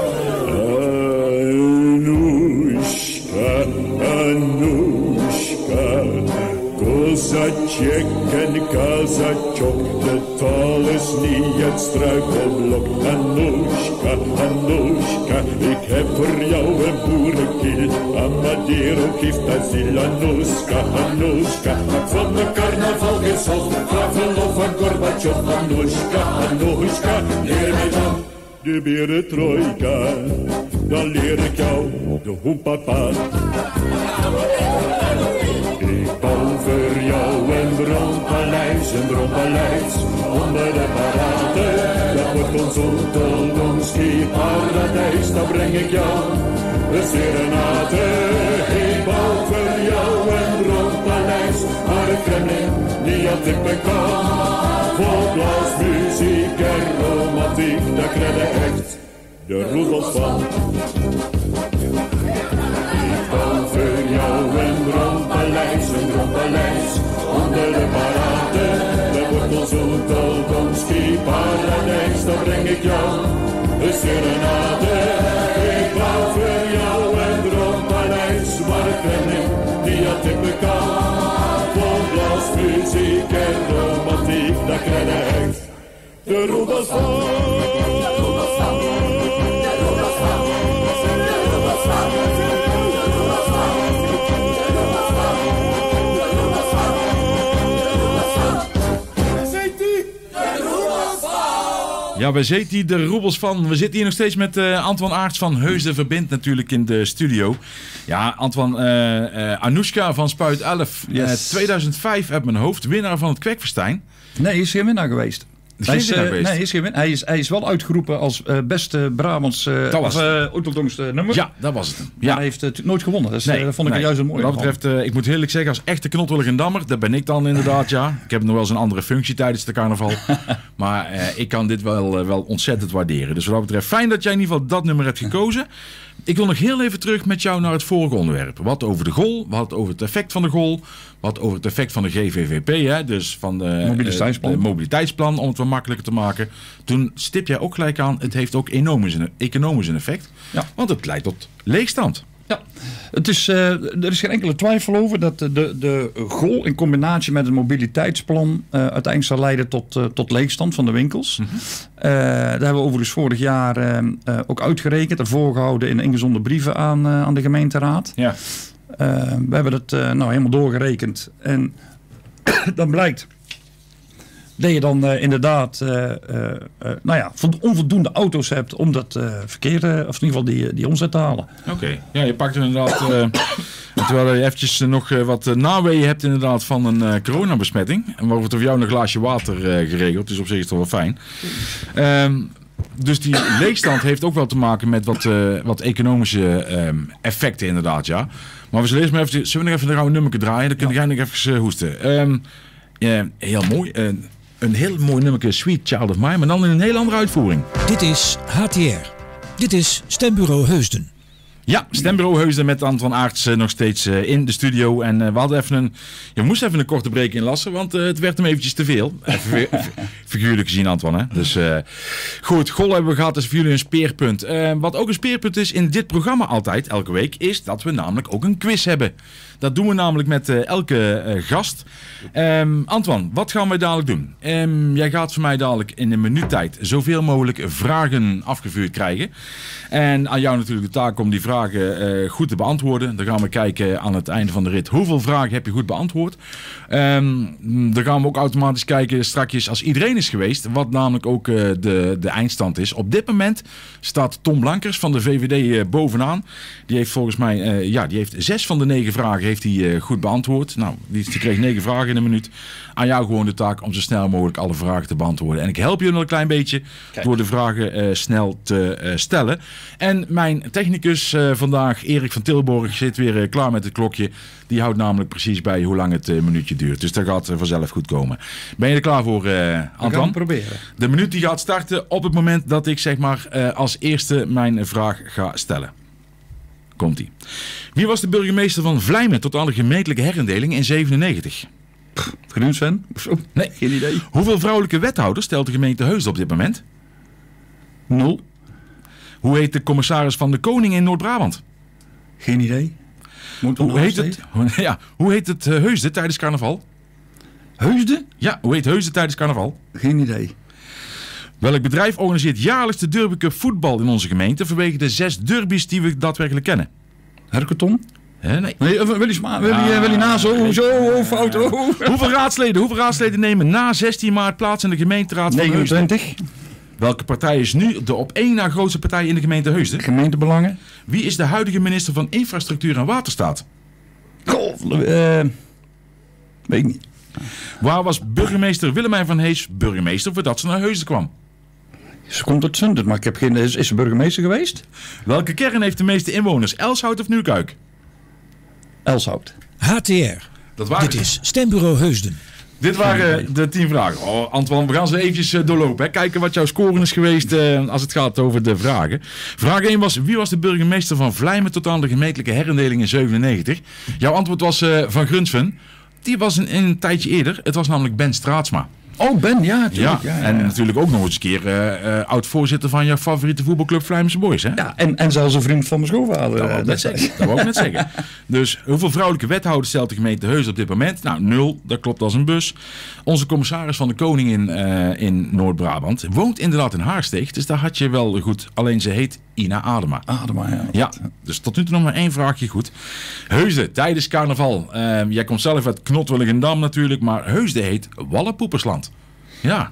Anoushka, Anoushka, Kozatjek en Kazatjok, de taal is niet het struikelblok. Anoushka, Anoushka, ik heb voor jou een boerenkiel. Amadero geeft asiel, Anoushka, Anoushka. Maak van de carnaval gezocht, vraag verlof van Gorbachev. Anoushka, Anoushka, leer mij dan de berentrojka, dan leer ik jou de hoempapa. Ik bouw voor jou een droompaleis, onder de parade. Dat wordt ons Oeteldonski paradijs, daar breng ik jou een serenade. Ik bouw voor jou een droompaleis, waar het Kremlin niet aan tippen kan. Vol blaasmuziek en romantiek, daar krijg je echt de roedels van. Ik bouw voor jou een droompaleis, onder de parade. Dat wordt ons Oeteldonski paradijs, daar breng ik jou een serenade. Ik bouw voor jou een droompaleis, waar het Kremlin die aan tippen kan. Vol blaasmuziek en romantiek, daar krijg je echt de roedels van. Ja, waar zit hij de roebels van? We zitten hier nog steeds met Antoine Aerts van Heusden Verbind natuurlijk in de studio. Ja, Antoine, Anoushka van Spuit 11. Yes. 2005 uit mijn hoofd, winnaar van het Kwekfestijn. Nee, is geen winnaar geweest. Hij is wel uitgeroepen als beste Brabants Oeteldonks nummer. Ja, dat was het. Ja. Maar hij heeft het nooit gewonnen. Dus dat vond ik juist een mooie. Wat dat betreft, ik moet eerlijk zeggen, als echte knottelige dammer, dat ben ik dan inderdaad, ja. Ik heb nog wel eens een andere functie tijdens de carnaval. Maar ik kan dit wel ontzettend waarderen. Dus wat dat betreft, fijn dat jij in ieder geval dat nummer hebt gekozen. Ik wil nog heel even terug met jou naar het vorige onderwerp. Wat over de GOL, wat over het effect van de GOL, wat over het effect van de GVVP, hè, dus van de mobiliteitsplan, om het wat makkelijker te maken. Toen stip jij ook gelijk aan, het heeft ook economisch een effect, want het leidt tot leegstand. Ja, er is geen enkele twijfel over dat de GOL in combinatie met het mobiliteitsplan uiteindelijk zal leiden tot leegstand van de winkels. Mm-hmm. Daar hebben we overigens vorig jaar ook uitgerekend en voorgehouden in ingezonden brieven aan de gemeenteraad. Ja. We hebben het helemaal doorgerekend en dan blijkt dat je dan inderdaad onvoldoende auto's hebt om dat verkeer, of in ieder geval die omzet te halen. Oké. Ja, je pakt inderdaad, terwijl je eventjes nog wat naweeën hebt inderdaad van een coronabesmetting. En we hebben voor jou een glaasje water geregeld, dus op zich is het wel fijn. Dus die leegstand heeft ook wel te maken met wat economische effecten inderdaad, ja. Maar we zullen eerst maar even, zullen we nog even een nummertje draaien, dan kun jij nog even hoesten. Heel mooi. Een heel mooi nummertje, Sweet Child of Mine, maar dan in een heel andere uitvoering. Dit is HTR. Dit is Stembureau Heusden. Ja, Stembureau Heusden met Anton Aerts nog steeds in de studio. En we hadden je moest even een korte break inlassen, want het werd hem eventjes te veel. Figuurlijk gezien, Anton. Hè? Dus goed, Gol hebben we gehad, dat is voor jullie een speerpunt. Wat ook een speerpunt is in dit programma altijd, elke week, is dat we namelijk ook een quiz hebben. Dat doen we namelijk met elke gast. Antoine, wat gaan wij dadelijk doen? Jij gaat voor mij dadelijk in een minuut tijd zoveel mogelijk vragen afgevuurd krijgen. En aan jou natuurlijk de taak om die vragen goed te beantwoorden. Dan gaan we kijken aan het einde van de rit hoeveel vragen heb je goed beantwoord. Dan gaan we ook automatisch kijken strakjes als iedereen is geweest. Wat namelijk ook de eindstand is. Op dit moment staat Tom Blankers van de VVD bovenaan. Die heeft volgens mij die heeft 6 van de 9 vragen heeft hij goed beantwoord. Nou, die kreeg 9 vragen in een minuut. Aan jou gewoon de taak om zo snel mogelijk alle vragen te beantwoorden. En ik help je nog een klein beetje door de vragen snel te stellen. En mijn technicus vandaag, Erik van Tilborg, zit weer klaar met het klokje. Die houdt namelijk precies bij hoe lang het minuutje duurt. Dus dat gaat vanzelf goed komen. Ben je er klaar voor, Anton? We gaan het proberen. De minuut die gaat starten op het moment dat ik zeg maar als eerste mijn vraag ga stellen. Komt-ie. Wie was de burgemeester van Vlijmen tot aan de gemeentelijke herindeling in 97? Genoemd, Sven? Nee, geen idee. Hoeveel vrouwelijke wethouders stelt de gemeente Heusden op dit moment? 0. Hoe heet de commissaris van de Koning in Noord-Brabant? Geen idee. Hoe heet het Heusden tijdens carnaval? Heusden? Ja, hoe heet Heusden tijdens carnaval? Geen idee. Welk bedrijf organiseert jaarlijks de Derby Cup voetbal in onze gemeente vanwege de 6 derbies die we daadwerkelijk kennen? Herketon? Nee. Wil je na zo fout? Hoeveel raadsleden nemen na 16 maart plaats in de gemeenteraad van 29. Heusden? Welke partij is nu de op één na grootste partij in de gemeente Heusden? Gemeentebelangen. Wie is de huidige minister van Infrastructuur en Waterstaat? Weet ik niet. Waar was burgemeester Willemijn van Hees burgemeester voordat ze naar Heusden kwam? Ze komt uit Zundert, maar ik heb geen... Is ze burgemeester geweest? Welke kern heeft de meeste inwoners? Elshout of Nieuwkuik? Elshout. HTR. Dit is Stembureau Heusden. Dit waren de 10 vragen. Oh, Antoine, we gaan ze eventjes doorlopen. Hè. Kijken wat jouw score is geweest als het gaat over de vragen. Vraag 1 was, wie was de burgemeester van Vlijmen tot aan de gemeentelijke herindeling in 97? Jouw antwoord was Van Grunsven. Die was een tijdje eerder. Het was namelijk Ben Straatsma. Oh, Ben, ja, natuurlijk. Ja, en natuurlijk ook nog eens een keer oud-voorzitter van jouw favoriete voetbalclub Vlijmense Boys. Hè? Ja, en zelfs een vriend van mijn schoonvader. Dat wou ik net zeggen. Dus hoeveel vrouwelijke wethouders stelt de gemeente Heusden op dit moment? Nou, 0. Dat klopt als een bus. Onze commissaris van de Koning in Noord-Brabant woont inderdaad in Haarsteeg. Dus daar had je wel goed. Alleen ze heet Ina Adema. Adema, ja. Ja, dus tot nu toe nog maar 1 vraagje goed. Heusden, tijdens carnaval. Jij komt zelf uit Knotwilligendam natuurlijk. Maar Heusden heet Wallenpoepersland. Ja.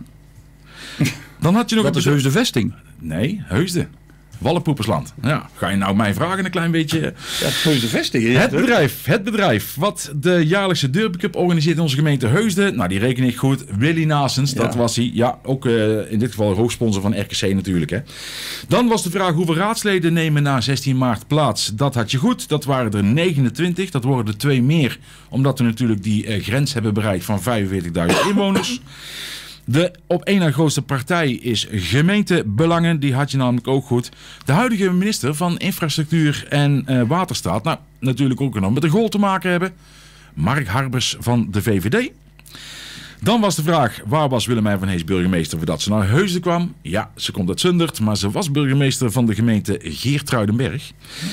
Dan had je nog dat is Heusden vesting. Nee, Heusden. Wallenpoepersland. Ja, ga je nou mij vragen een klein beetje? Ja, Heusden vesting. Het bedrijf wat de jaarlijkse Derby Cup organiseert in onze gemeente Heusden. Nou, die reken ik goed. Willy Nasens, dat was hij. Ja, ook in dit geval hoofdsponsor van RKC natuurlijk. Hè. Dan was de vraag hoeveel raadsleden nemen na 16 maart plaats. Dat had je goed. Dat waren er 29. Dat worden er 2 meer. Omdat we natuurlijk die grens hebben bereikt van 45.000 inwoners. De op één na grootste partij is gemeentebelangen. Die had je namelijk ook goed. De huidige minister van Infrastructuur en Waterstaat. Nou, natuurlijk ook nog met de goal te maken hebben. Mark Harbers van de VVD. Dan was de vraag, waar was Willemijn van Hees burgemeester voordat ze naar Heusden kwam? Ja, ze komt uit Zundert, maar ze was burgemeester van de gemeente Geertruidenberg.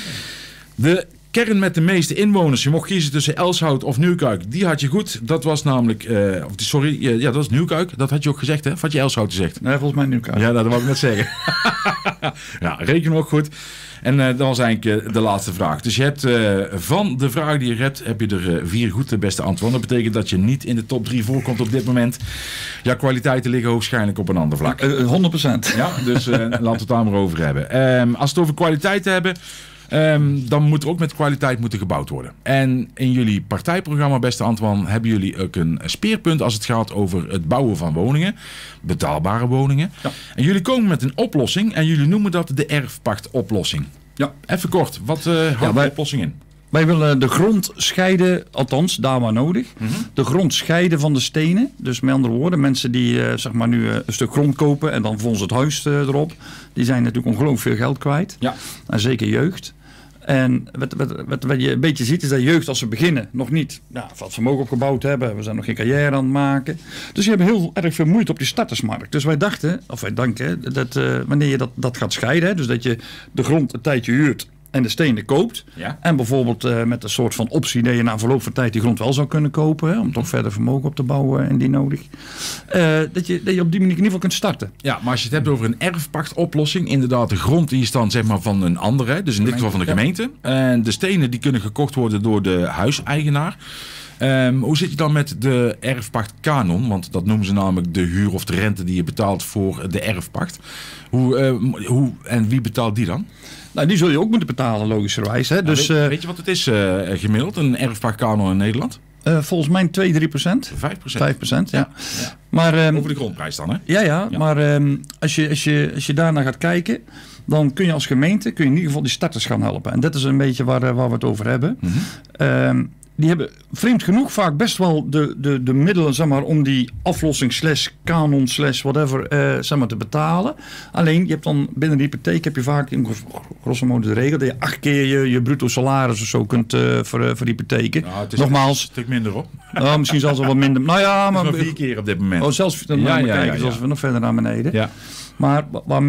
De kern met de meeste inwoners. Je mocht kiezen tussen Elshout of Nieuwkuik. Die had je goed. Dat was namelijk... dat was Nieuwkuik. Dat had je ook gezegd, hè? Of had je Elshout gezegd? Nee, volgens mij Nieuwkuik. Ja, dat wou ik net zeggen. Ja, reken ook goed. En dat was eigenlijk de laatste vraag. Dus je hebt van de vragen die je hebt, heb je er 4 goed, de beste antwoorden. Dat betekent dat je niet in de top 3 voorkomt op dit moment. Ja, kwaliteiten liggen hoogstwaarschijnlijk op een ander vlak. 100%. Ja, dus laten we het daar maar over hebben. Als we het over kwaliteiten hebben... dan moet er ook met kwaliteit gebouwd worden. En in jullie partijprogramma, beste Antoine, hebben jullie ook een speerpunt als het gaat over het bouwen van woningen. Betaalbare woningen. Ja. En jullie komen met een oplossing en jullie noemen dat de erfpachtoplossing. Ja. Even kort, wat houdt de oplossing in? Wij willen de grond scheiden, althans daar waar nodig. De grond scheiden van de stenen. Dus met andere woorden, mensen die zeg maar nu een stuk grond kopen en dan volgens het huis erop. Die zijn natuurlijk ongelooflijk veel geld kwijt. Ja. En zeker jeugd. En wat je een beetje ziet is dat jeugd als ze beginnen nog niet wat vermogen opgebouwd hebben. We zijn nog geen carrière aan het maken. Dus die hebben heel erg veel moeite op die startersmarkt. Dus wij denken dat wanneer je dat gaat scheiden. Hè, dus dat je de grond een tijdje huurt en de stenen koopt. Ja. En bijvoorbeeld met een soort van optie dat je na verloop van tijd die grond wel zou kunnen kopen. Hè, om toch verder vermogen op te bouwen indien nodig. Dat je op die manier in ieder geval kunt starten. Ja, maar als je het hebt over een erfpachtoplossing. Inderdaad, de grond die is dan zeg maar van een andere. Dus in dit geval van de gemeente. En de stenen die kunnen gekocht worden door de huiseigenaar. Hoe zit je dan met de erfpachtkanon? Want dat noemen ze namelijk de huur of de rente die je betaalt voor de erfpacht. En wie betaalt die dan? Nou, die zul je ook moeten betalen, logischerwijs. Hè? Dus, weet je wat het is gemiddeld, een erfpachtkanon in Nederland? Volgens mij 2-3%. 5%, ja. Maar, over de grondprijs dan, hè? Ja. Maar als je daarnaar gaat kijken, dan kun je als gemeente in ieder geval die starters gaan helpen. En dat is een beetje waar we het over hebben. Mm-hmm. Die hebben vreemd genoeg vaak best wel de middelen, zeg maar, om die aflossing /kanon /whatever te betalen. Alleen, je hebt dan binnen de hypotheek heb je vaak grosso modo de regel dat je 8 keer je bruto salaris of zo kunt voor hypotheken. Nou, het is nogmaals, een stuk minder op. Misschien zelfs wel wat minder. Nou ja, maar 4 keer op dit moment. Oh, zelfs zoals we nog verder naar beneden. Ja. Maar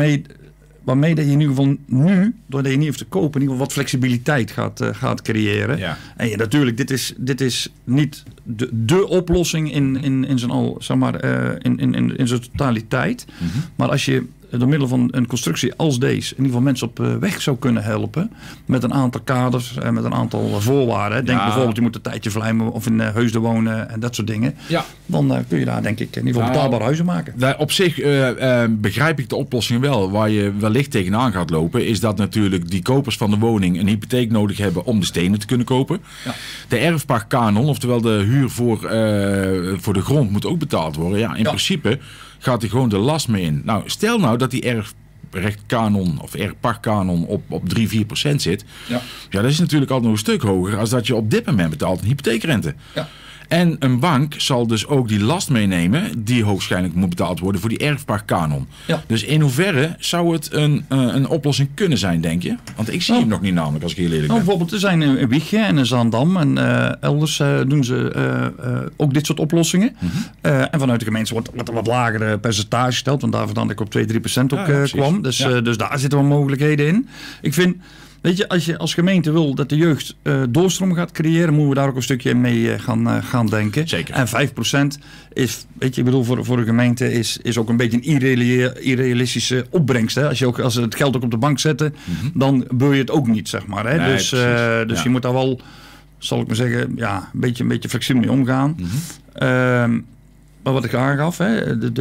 waarmee dat je in ieder geval nu, doordat je niet hoeft te kopen, in ieder geval wat flexibiliteit gaat creëren. Ja. En natuurlijk, dit is niet de oplossing in zijn al, zeg maar, in zijn totaliteit. Mm-hmm. Maar als je door middel van een constructie als deze in ieder geval mensen op weg zou kunnen helpen met een aantal kaders en met een aantal voorwaarden. Denk bijvoorbeeld, je moet een tijdje Vlijmen of in Heusden wonen en dat soort dingen. Ja. Dan kun je daar denk ik in ieder geval betaalbare huizen maken. Op zich begrijp ik de oplossing wel. Waar je wellicht tegenaan gaat lopen is dat natuurlijk die kopers van de woning een hypotheek nodig hebben om de stenen te kunnen kopen. Ja. De erfpachtkanon, oftewel de huur voor de grond moet ook betaald worden. Ja, in principe gaat er gewoon de last mee in. Nou, stel nou dat die erfpachtkanon of erfpachtkanon op 3-4% zit. Ja, dat is natuurlijk altijd nog een stuk hoger als dat je op dit moment betaalt een hypotheekrente. Ja. En een bank zal dus ook die last meenemen die hoogstwaarschijnlijk moet betaald worden voor die erfpachtkanon. Ja. Dus in hoeverre zou het een oplossing kunnen zijn, denk je? Want ik zie hem nog niet namelijk, als ik heel eerlijk ben. Bijvoorbeeld, er zijn in Wiegje en in Zaandam en elders doen ze ook dit soort oplossingen. Mm-hmm. En vanuit de gemeente wordt wat lagere percentage gesteld, want daarvoor dan ik op 2-3% ook kwam. Dus daar zitten wel mogelijkheden in. Ik vind... Weet je, als je als gemeente wil dat de jeugd doorstroom gaat creëren, moeten we daar ook een stukje mee gaan denken. Zeker. En 5% is, weet je, ik bedoel, voor de gemeente is ook een beetje een irrealistische opbrengst. Hè? Als ze het geld ook op de bank zetten, dan beur je het ook niet, zeg maar. Hè? Nee, dus je moet daar wel, zal ik maar zeggen, een beetje flexibel mee omgaan. Mm-hmm. Maar wat ik aangaf, het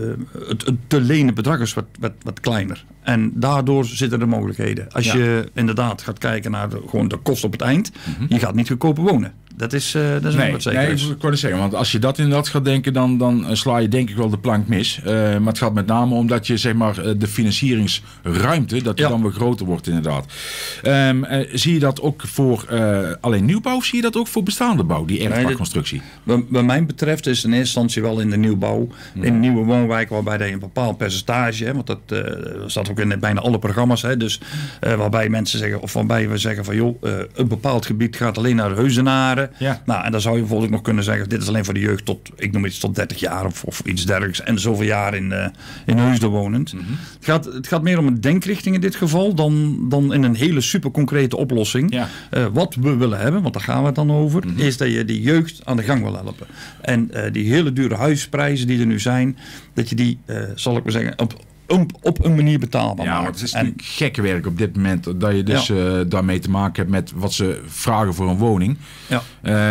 te lenen bedrag is wat kleiner. En daardoor zitten er mogelijkheden. Als je inderdaad gaat kijken naar gewoon de kost op het eind, je gaat niet goedkoper wonen. Dat is wat zeker. Nee, ik wou zeggen, want als je dat inderdaad gaat denken, dan sla je denk ik wel de plank mis. Maar het gaat met name omdat je zeg maar de financieringsruimte, dat die dan weer groter wordt inderdaad. Zie je dat ook voor alleen nieuwbouw of zie je dat ook voor bestaande bouw, die erfpachtconstructie? Wat mij betreft is het in eerste instantie wel in de nieuwbouw, in een nieuwe woonwijk, waarbij je een bepaald percentage, want dat staat ook in bijna alle programma's, dus waarbij mensen zeggen, of waarbij we zeggen van joh, een bepaald gebied gaat alleen naar de Heuzenaren. Ja. Nou, en dan zou je bijvoorbeeld nog kunnen zeggen, dit is alleen voor de jeugd tot, ik noem iets tot 30 jaar of iets dergelijks. En zoveel jaar in Heusden wonend. Mm-hmm. Het gaat meer om een denkrichting in dit geval dan in een hele super concrete oplossing. Ja. Wat we willen hebben, want daar gaan we het dan over, is dat je die jeugd aan de gang wil helpen. En die hele dure huisprijzen die er nu zijn, dat je die, zal ik maar zeggen, op een manier betaalbaar maken. Ja, het is natuurlijk gekke werk op dit moment dat je dus daarmee te maken hebt met wat ze vragen voor een woning. Ja.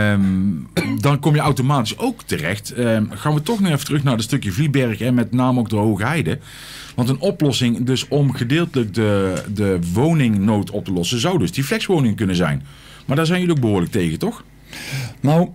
Dan kom je automatisch ook terecht. Gaan we toch nog even terug naar het stukje Vlieberg en met name ook de Hoge Heide. Want een oplossing dus om gedeeltelijk de woningnood op te lossen zou dus die flexwoning kunnen zijn. Maar daar zijn jullie ook behoorlijk tegen, toch? Nou,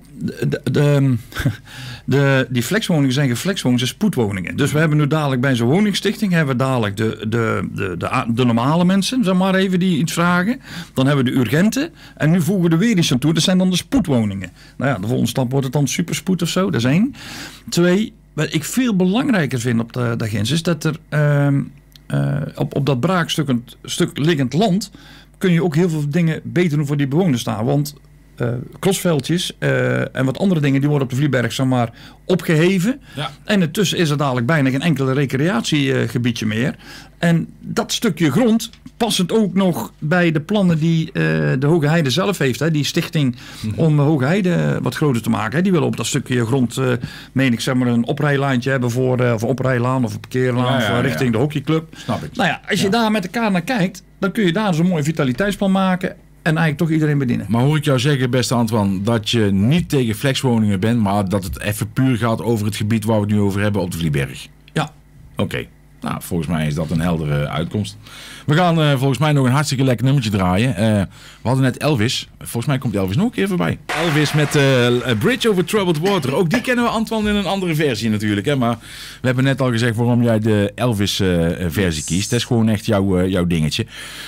die flexwoningen zijn geen flexwoningen, zijn spoedwoningen. Dus we hebben nu dadelijk bij zo'n woningstichting hebben we dadelijk de normale mensen, zeg maar even, die iets vragen. Dan hebben we de urgenten en nu voegen we er weer iets aan toe. Dat zijn dan de spoedwoningen. Nou ja, de volgende stap wordt het dan superspoed of zo. Dat is 1. 2, wat ik veel belangrijker vind op de grens is dat er op dat braakstuk stuk liggend land kun je ook heel veel dingen beter doen voor die bewoners daar. Want crossveldjes en wat andere dingen die worden op de Vlieberg zeg maar opgeheven. Ja. En ertussen is er dadelijk bijna geen enkele recreatiegebiedje meer. En dat stukje grond passend ook nog bij de plannen die de Hoge Heide zelf heeft. Hè, die stichting om Hoge Heide wat groter te maken. Hè, die willen op dat stukje grond, meen ik, zeg maar een oprijlaantje hebben voor een oprijlaan of een parkeerlaan richting de hockeyclub. Snap ik. Nou ja, als je daar met elkaar naar kijkt, dan kun je daar zo'n mooi vitaliteitsplan maken. En eigenlijk toch iedereen bedienen. Maar hoor ik jou zeggen, beste Antoine, dat je niet tegen flexwoningen bent, maar dat het even puur gaat over het gebied waar we het nu over hebben op de Vlieberg? Ja. Oké. Nou, volgens mij is dat een heldere uitkomst. We gaan volgens mij nog een hartstikke lekker nummertje draaien. We hadden net Elvis. Volgens mij komt Elvis nog een keer voorbij. Elvis met Bridge Over Troubled Water. Ook die kennen we, Antoine, in een andere versie natuurlijk. Hè? Maar we hebben net al gezegd waarom jij de Elvis versie kiest. Dat is gewoon echt jouw dingetje.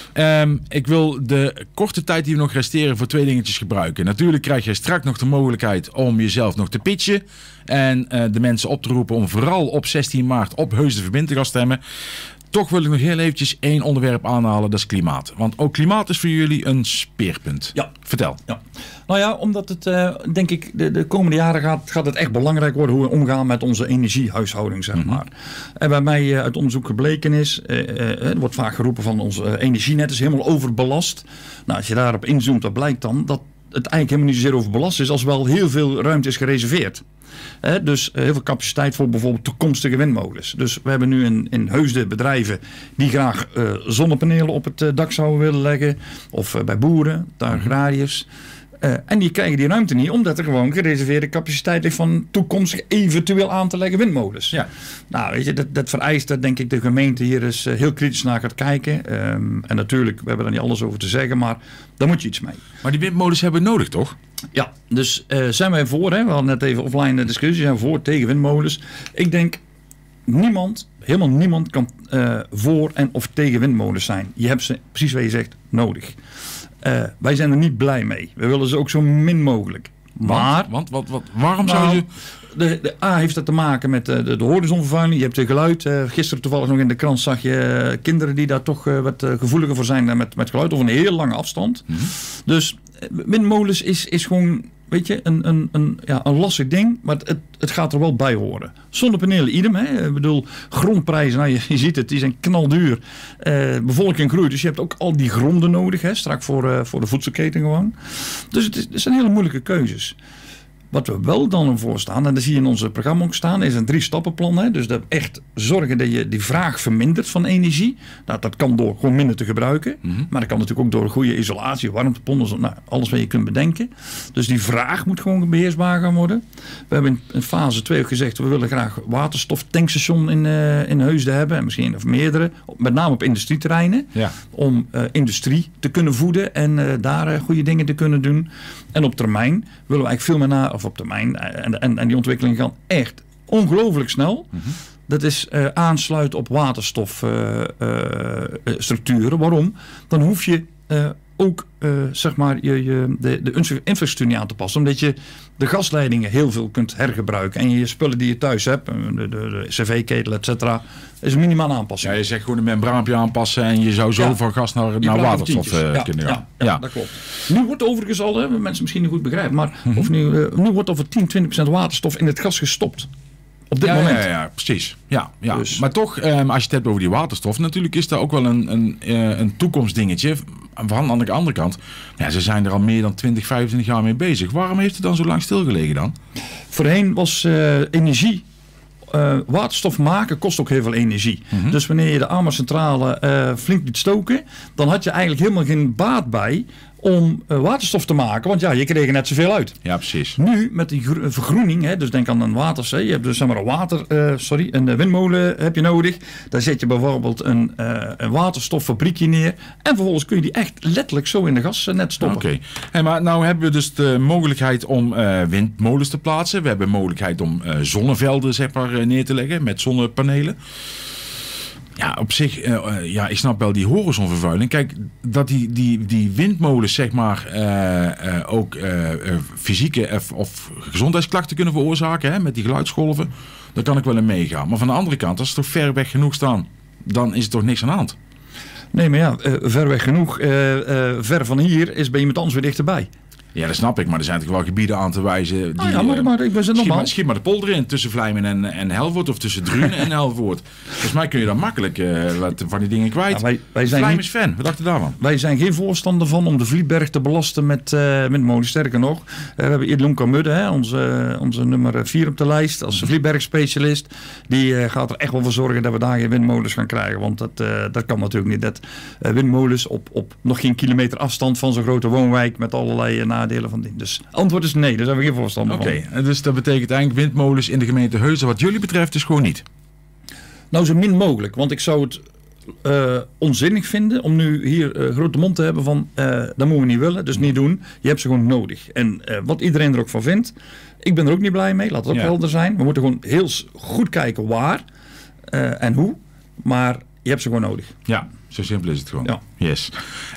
Ik wil de korte tijd die we nog resteren voor 2 dingetjes gebruiken. Natuurlijk krijg je straks nog de mogelijkheid om jezelf nog te pitchen. En de mensen op te roepen om vooral op 16 maart op Heusden Verbindt te gaan stemmen. Toch wil ik nog heel eventjes 1 onderwerp aanhalen, dat is klimaat. Want ook klimaat is voor jullie een speerpunt. Ja. Vertel. Ja. Nou ja, omdat het, denk ik, de komende jaren gaat het echt belangrijk worden hoe we omgaan met onze energiehuishouding, zeg maar. En bij mij uit onderzoek gebleken is, er wordt vaak geroepen van ons energienet is helemaal overbelast. Nou, als je daarop inzoomt, dan blijkt dan dat het eigenlijk helemaal niet zozeer overbelast is, als wel heel veel ruimte is gereserveerd. Dus heel veel capaciteit voor bijvoorbeeld toekomstige windmolens. Dus we hebben nu in Heusden bedrijven die graag zonnepanelen op het dak zouden willen leggen. Of bij boeren, de agrariërs. En die krijgen die ruimte niet, omdat er gewoon gereserveerde capaciteit ligt van toekomstig eventueel aan te leggen windmolens. Ja. Nou, weet je, dat vereist dat denk ik de gemeente hier eens heel kritisch naar gaat kijken. En natuurlijk, we hebben daar niet alles over te zeggen, maar daar moet je iets mee. Maar die windmolens hebben we nodig, toch? Ja, dus zijn wij voor, hè? We hadden net even offline discussie, zijn we voor, tegen windmolens. Ik denk, helemaal niemand kan voor en of tegen windmolens zijn. Je hebt ze, precies wat je zegt, nodig. Wij zijn er niet blij mee. We willen ze ook zo min mogelijk. Maar, waarom zou je... De A heeft dat te maken met de horizonvervuiling. Je hebt de geluid. Gisteren toevallig nog in de krant zag je kinderen die daar toch wat gevoeliger voor zijn met geluid. Of een heel lange afstand. Dus windmolens is gewoon, weet je, een lastig ding. Maar het gaat er wel bij horen. Zonnepanelen idem. Hè? Ik bedoel, grondprijzen, nou, je ziet het, die zijn knalduur. Bevolking groeit, dus je hebt ook al die gronden nodig. Hè? Straks voor de voedselketen gewoon. Dus het zijn hele moeilijke keuzes. Wat we wel dan voor staan, en dat zie je in onze programma ook staan, is een 3-stappenplan. Hè? Dus dat echt zorgen dat je die vraag vermindert van energie. Nou, dat kan door gewoon minder te gebruiken. Maar dat kan natuurlijk ook door goede isolatie, warmtepompen, nou, alles wat je kunt bedenken. Dus die vraag moet gewoon beheersbaar gaan worden. We hebben in fase 2 ook gezegd, we willen graag waterstoftankstation in Heusden hebben. En misschien of meerdere, met name op industrieterreinen. Ja. Om industrie te kunnen voeden en daar goede dingen te kunnen doen. En op termijn willen we eigenlijk veel meer naar, of op termijn, en die ontwikkelingen gaan echt ongelooflijk snel. Dat is aansluiten op waterstofstructuren. Waarom? Dan hoef je ook zeg maar de infrastructuur niet aan te passen. Omdat je de gasleidingen heel veel kunt hergebruiken. En je spullen die je thuis hebt, de cv-ketel, et cetera, is een minimale aanpassing. Ja, je zegt gewoon een membraampje aanpassen en je zou zo van gas naar waterstof kunnen gaan. Ja, dat klopt. Nu wordt overigens al, hè, mensen misschien niet goed begrijpen, maar nu wordt over 10-20% waterstof in het gas gestopt. Op dit moment. Ja, precies. Ja. Dus. Maar toch, als je het hebt over die waterstof, natuurlijk is dat ook wel een toekomstdingetje. Aan de andere kant, ja, ze zijn er al meer dan 20, 25 jaar mee bezig. Waarom heeft het dan zo lang stilgelegen dan? Voorheen was energie. Waterstof maken kost ook heel veel energie. Dus wanneer je de Amercentrale flink liet stoken, dan had je eigenlijk helemaal geen baat bij om waterstof te maken. Want ja, je kreeg er net zoveel uit. Ja, precies. Nu met die vergroening, hè, dus denk aan een waterzee. Je hebt dus zeg maar een windmolen heb je nodig. Daar zet je bijvoorbeeld een waterstoffabriekje neer. En vervolgens kun je die echt letterlijk zo in de gasnet stoppen. Oké. Hey, maar nou hebben we dus de mogelijkheid om windmolens te plaatsen. We hebben de mogelijkheid om zonnevelden zeg maar neer te leggen met zonnepanelen. Ja, op zich, ik snap wel die horizonvervuiling. Kijk, dat die windmolens zeg maar ook fysieke of gezondheidsklachten kunnen veroorzaken, hè, met die geluidsgolven, daar kan ik wel in meegaan. Maar van de andere kant, als ze toch ver weg genoeg staan, dan is er toch niks aan de hand. Nee, maar ja, ver weg genoeg. Ver van hier is bij iemand anders weer dichterbij. Ja, dat snap ik, maar er zijn toch wel gebieden aan te wijzen. Die, maar ik ben ze normaal. Schiet maar de polder in tussen Vlijmen en Helvoort of tussen Drunen en Helvoort. Volgens mij kun je dan makkelijk wat van die dingen kwijt. Ja, wij zijn Vlijmen is fan, wat dacht je daarvan? Wij zijn geen voorstander van om de Vlietberg te belasten met molens. Sterker nog, we hebben Ilonka Mudde, onze nummer 4 op de lijst, als Vlietberg-specialist. Die gaat er echt wel voor zorgen dat we daar geen windmolens gaan krijgen. Want dat kan natuurlijk niet. Dat windmolens op nog geen kilometer afstand van zo'n grote woonwijk met allerlei nadelen van ding. Dus antwoord is nee, daar zijn we geen voorstander van. Oké, dus dat betekent eigenlijk windmolens in de gemeente Heusden wat jullie betreft dus gewoon niet? Nou, zo min mogelijk. Want ik zou het onzinnig vinden om nu hier grote mond te hebben van dat moeten we niet willen, dus niet doen. Je hebt ze gewoon nodig. En wat iedereen er ook van vindt, ik ben er ook niet blij mee, laat het ook helder zijn. We moeten gewoon heel goed kijken waar en hoe, maar je hebt ze gewoon nodig. Ja, zo simpel is het gewoon. Ja. Yes.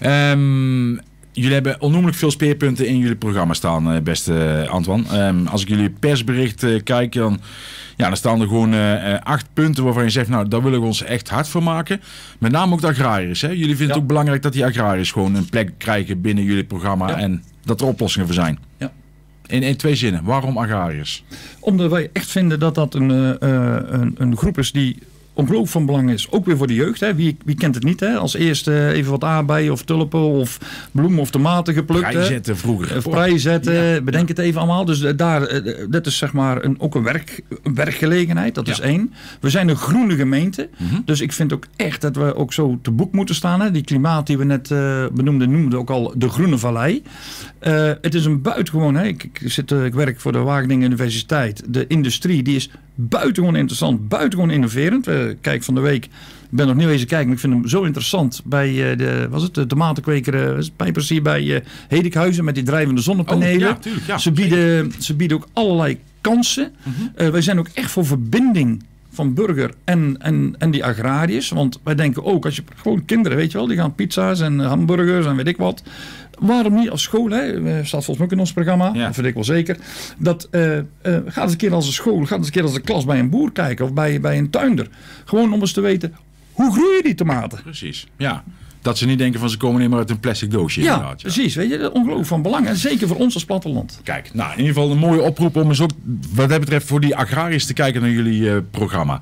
Jullie hebben onnoemelijk veel speerpunten in jullie programma staan, beste Antoine. Als ik jullie persbericht kijk, dan staan er gewoon 8 punten waarvan je zegt, nou, daar willen we ons echt hard voor maken. Met name ook de agrariërs. Hè? Jullie vinden het ook belangrijk dat die agrariërs gewoon een plek krijgen binnen jullie programma en dat er oplossingen voor zijn. Ja. In 2 zinnen, waarom agrariërs? Omdat wij echt vinden dat dat een groep is die ongelooflijk van belang is. Ook weer voor de jeugd. Hè. Wie kent het niet? Hè? Als eerste even wat aardbeien of tulpen of bloemen of tomaten geplukt. Vrijzetten vroeger. Vrijzetten, bedenk het even allemaal. Dus dat is zeg maar ook een werkgelegenheid. Dat is 1. We zijn een groene gemeente. Dus ik vind ook echt dat we ook zo te boek moeten staan. Hè. Die klimaat die we net benoemden, noemden ook al de Groene Vallei. Het is een buitengewoon. Hè. Ik werk voor de Wageningen Universiteit. De industrie die is buitengewoon interessant, buitengewoon innoverend. Kijk, van de week, ik ben nog niet wezen kijken, maar ik vind hem zo interessant bij de tomatenkweker Pijpers hier bij Hedikhuizen met die drijvende zonnepanelen. Oh, ja, tuurlijk, ja. Ze bieden ook allerlei kansen. Wij zijn ook echt voor verbinding van burger en die agrariërs. Want wij denken ook, als je gewoon kinderen, weet je wel, die gaan pizza's en hamburgers en weet ik wat. Waarom niet als school, hè? Staat volgens mij ook in ons programma, dat vind ik wel zeker. Dat gaat eens een keer als een school, gaat eens een keer als een klas bij een boer kijken of bij een tuinder. Gewoon om eens te weten, hoe groeien die tomaten? Precies, ja. Dat ze niet denken van ze komen niet meer uit een plastic doosje. Ja, precies. Weet je, dat is ongelooflijk van belang. En zeker voor ons als platteland. Kijk, nou in ieder geval een mooie oproep om eens ook wat dat betreft voor die agrariërs te kijken naar jullie programma.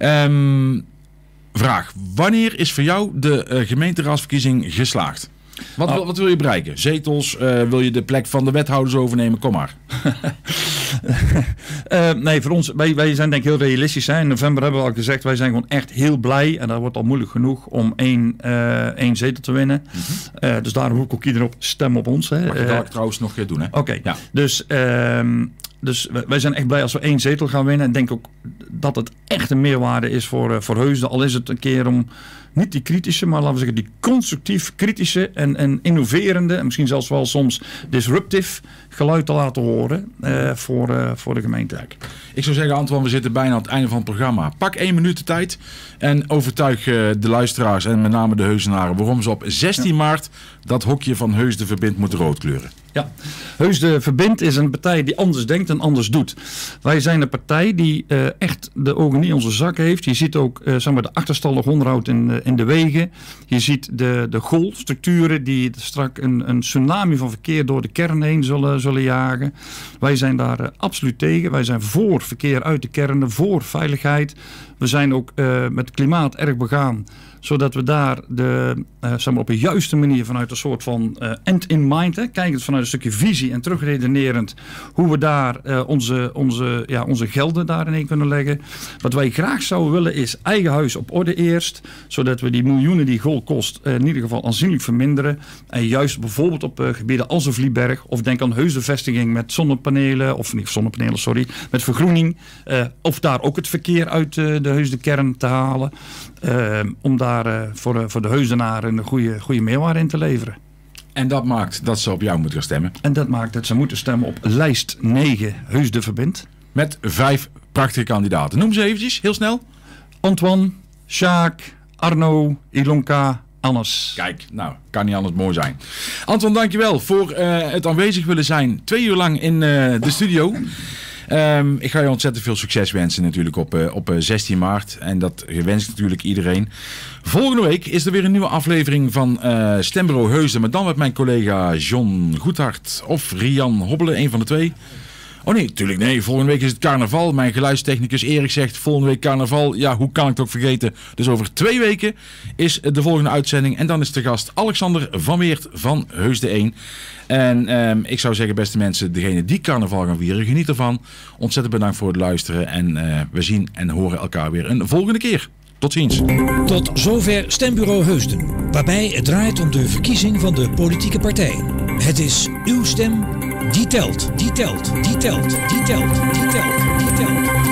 Vraag, wanneer is voor jou de gemeenteraadsverkiezing geslaagd? Wat wil je bereiken? Zetels? Wil je de plek van de wethouders overnemen? Kom maar. Nee, voor ons, wij zijn denk ik heel realistisch. Hè. In november hebben we al gezegd, wij zijn gewoon echt heel blij. En dat wordt al moeilijk genoeg om één zetel te winnen. Dus daarom roep ik ook iedereen op, stem op ons. Hè. Mag je dat trouwens nog doen, hè? Oké, ja. Dus wij zijn echt blij als we 1 zetel gaan winnen. En denk ook dat het echt een meerwaarde is voor Heusden. Al is het een keer om niet die kritische, maar laten we zeggen die constructief kritische en innoverende en misschien zelfs wel soms disruptieve geluid te laten horen voor de gemeente. Ik zou zeggen, Antoine, we zitten bijna aan het einde van het programma. Pak 1 minuut de tijd en overtuig de luisteraars en met name de Heusenaren waarom ze op 16 maart dat hokje van Heusden Verbindt moeten roodkleuren. Ja, Heusden Verbindt is een partij die anders denkt en anders doet. Wij zijn een partij die echt de ogen niet in onze zak heeft. Je ziet ook zeg maar de achterstallig onderhoud in de wegen. Je ziet de golfstructuren die strak een tsunami van verkeer door de kern heen zullen jagen. Wij zijn daar absoluut tegen. Wij zijn voor verkeer uit de kernen, voor veiligheid. We zijn ook met klimaat erg begaan, zodat we daar zeg maar op een juiste manier vanuit een soort van end in mind, kijkend vanuit een stukje visie en terugredenerend, hoe we daar onze gelden daarin kunnen leggen. Wat wij graag zouden willen is eigen huis op orde eerst, zodat we die miljoenen die gol kost in ieder geval aanzienlijk verminderen. En juist bijvoorbeeld op gebieden als de Vlieberg, of denk aan Heusdenvestiging met zonnepanelen, of niet zonnepanelen, sorry, met vergroening, of daar ook het verkeer uit de Heusdenkern te halen, om daar voor de Heusdenaren een goede meerwaarde in te leveren. En dat maakt dat ze op jou moeten gaan stemmen. En dat maakt dat ze moeten stemmen op lijst 9 Heusden Verbindt. Met 5 prachtige kandidaten. Noem ze eventjes, heel snel. Antoine, Sjaak, Arno, Ilonka, Annes. Kijk, nou, kan niet anders mooi zijn. Anton, dankjewel voor het aanwezig willen zijn 2 uur lang in de studio. Ik ga je ontzettend veel succes wensen natuurlijk op 16 maart. En dat wens ik natuurlijk iedereen. Volgende week is er weer een nieuwe aflevering van Stembureau Heusden. Maar dan met mijn collega John Goedhart of Rian Hobbelen, een van de twee. Oh nee, natuurlijk nee. Volgende week is het carnaval. Mijn geluidstechnicus Erik zegt volgende week carnaval. Ja, hoe kan ik het ook vergeten? Dus over 2 weken is de volgende uitzending. En dan is de gast Alexander van Weert van Heusden 1. En ik zou zeggen, beste mensen, degene die carnaval gaan vieren, geniet ervan. Ontzettend bedankt voor het luisteren. En we zien en horen elkaar weer een volgende keer. Tot ziens. Tot zover Stembureau Heusden, waarbij het draait om de verkiezing van de politieke partij. Het is uw stem die telt, die telt, die telt, die telt, die telt, die telt.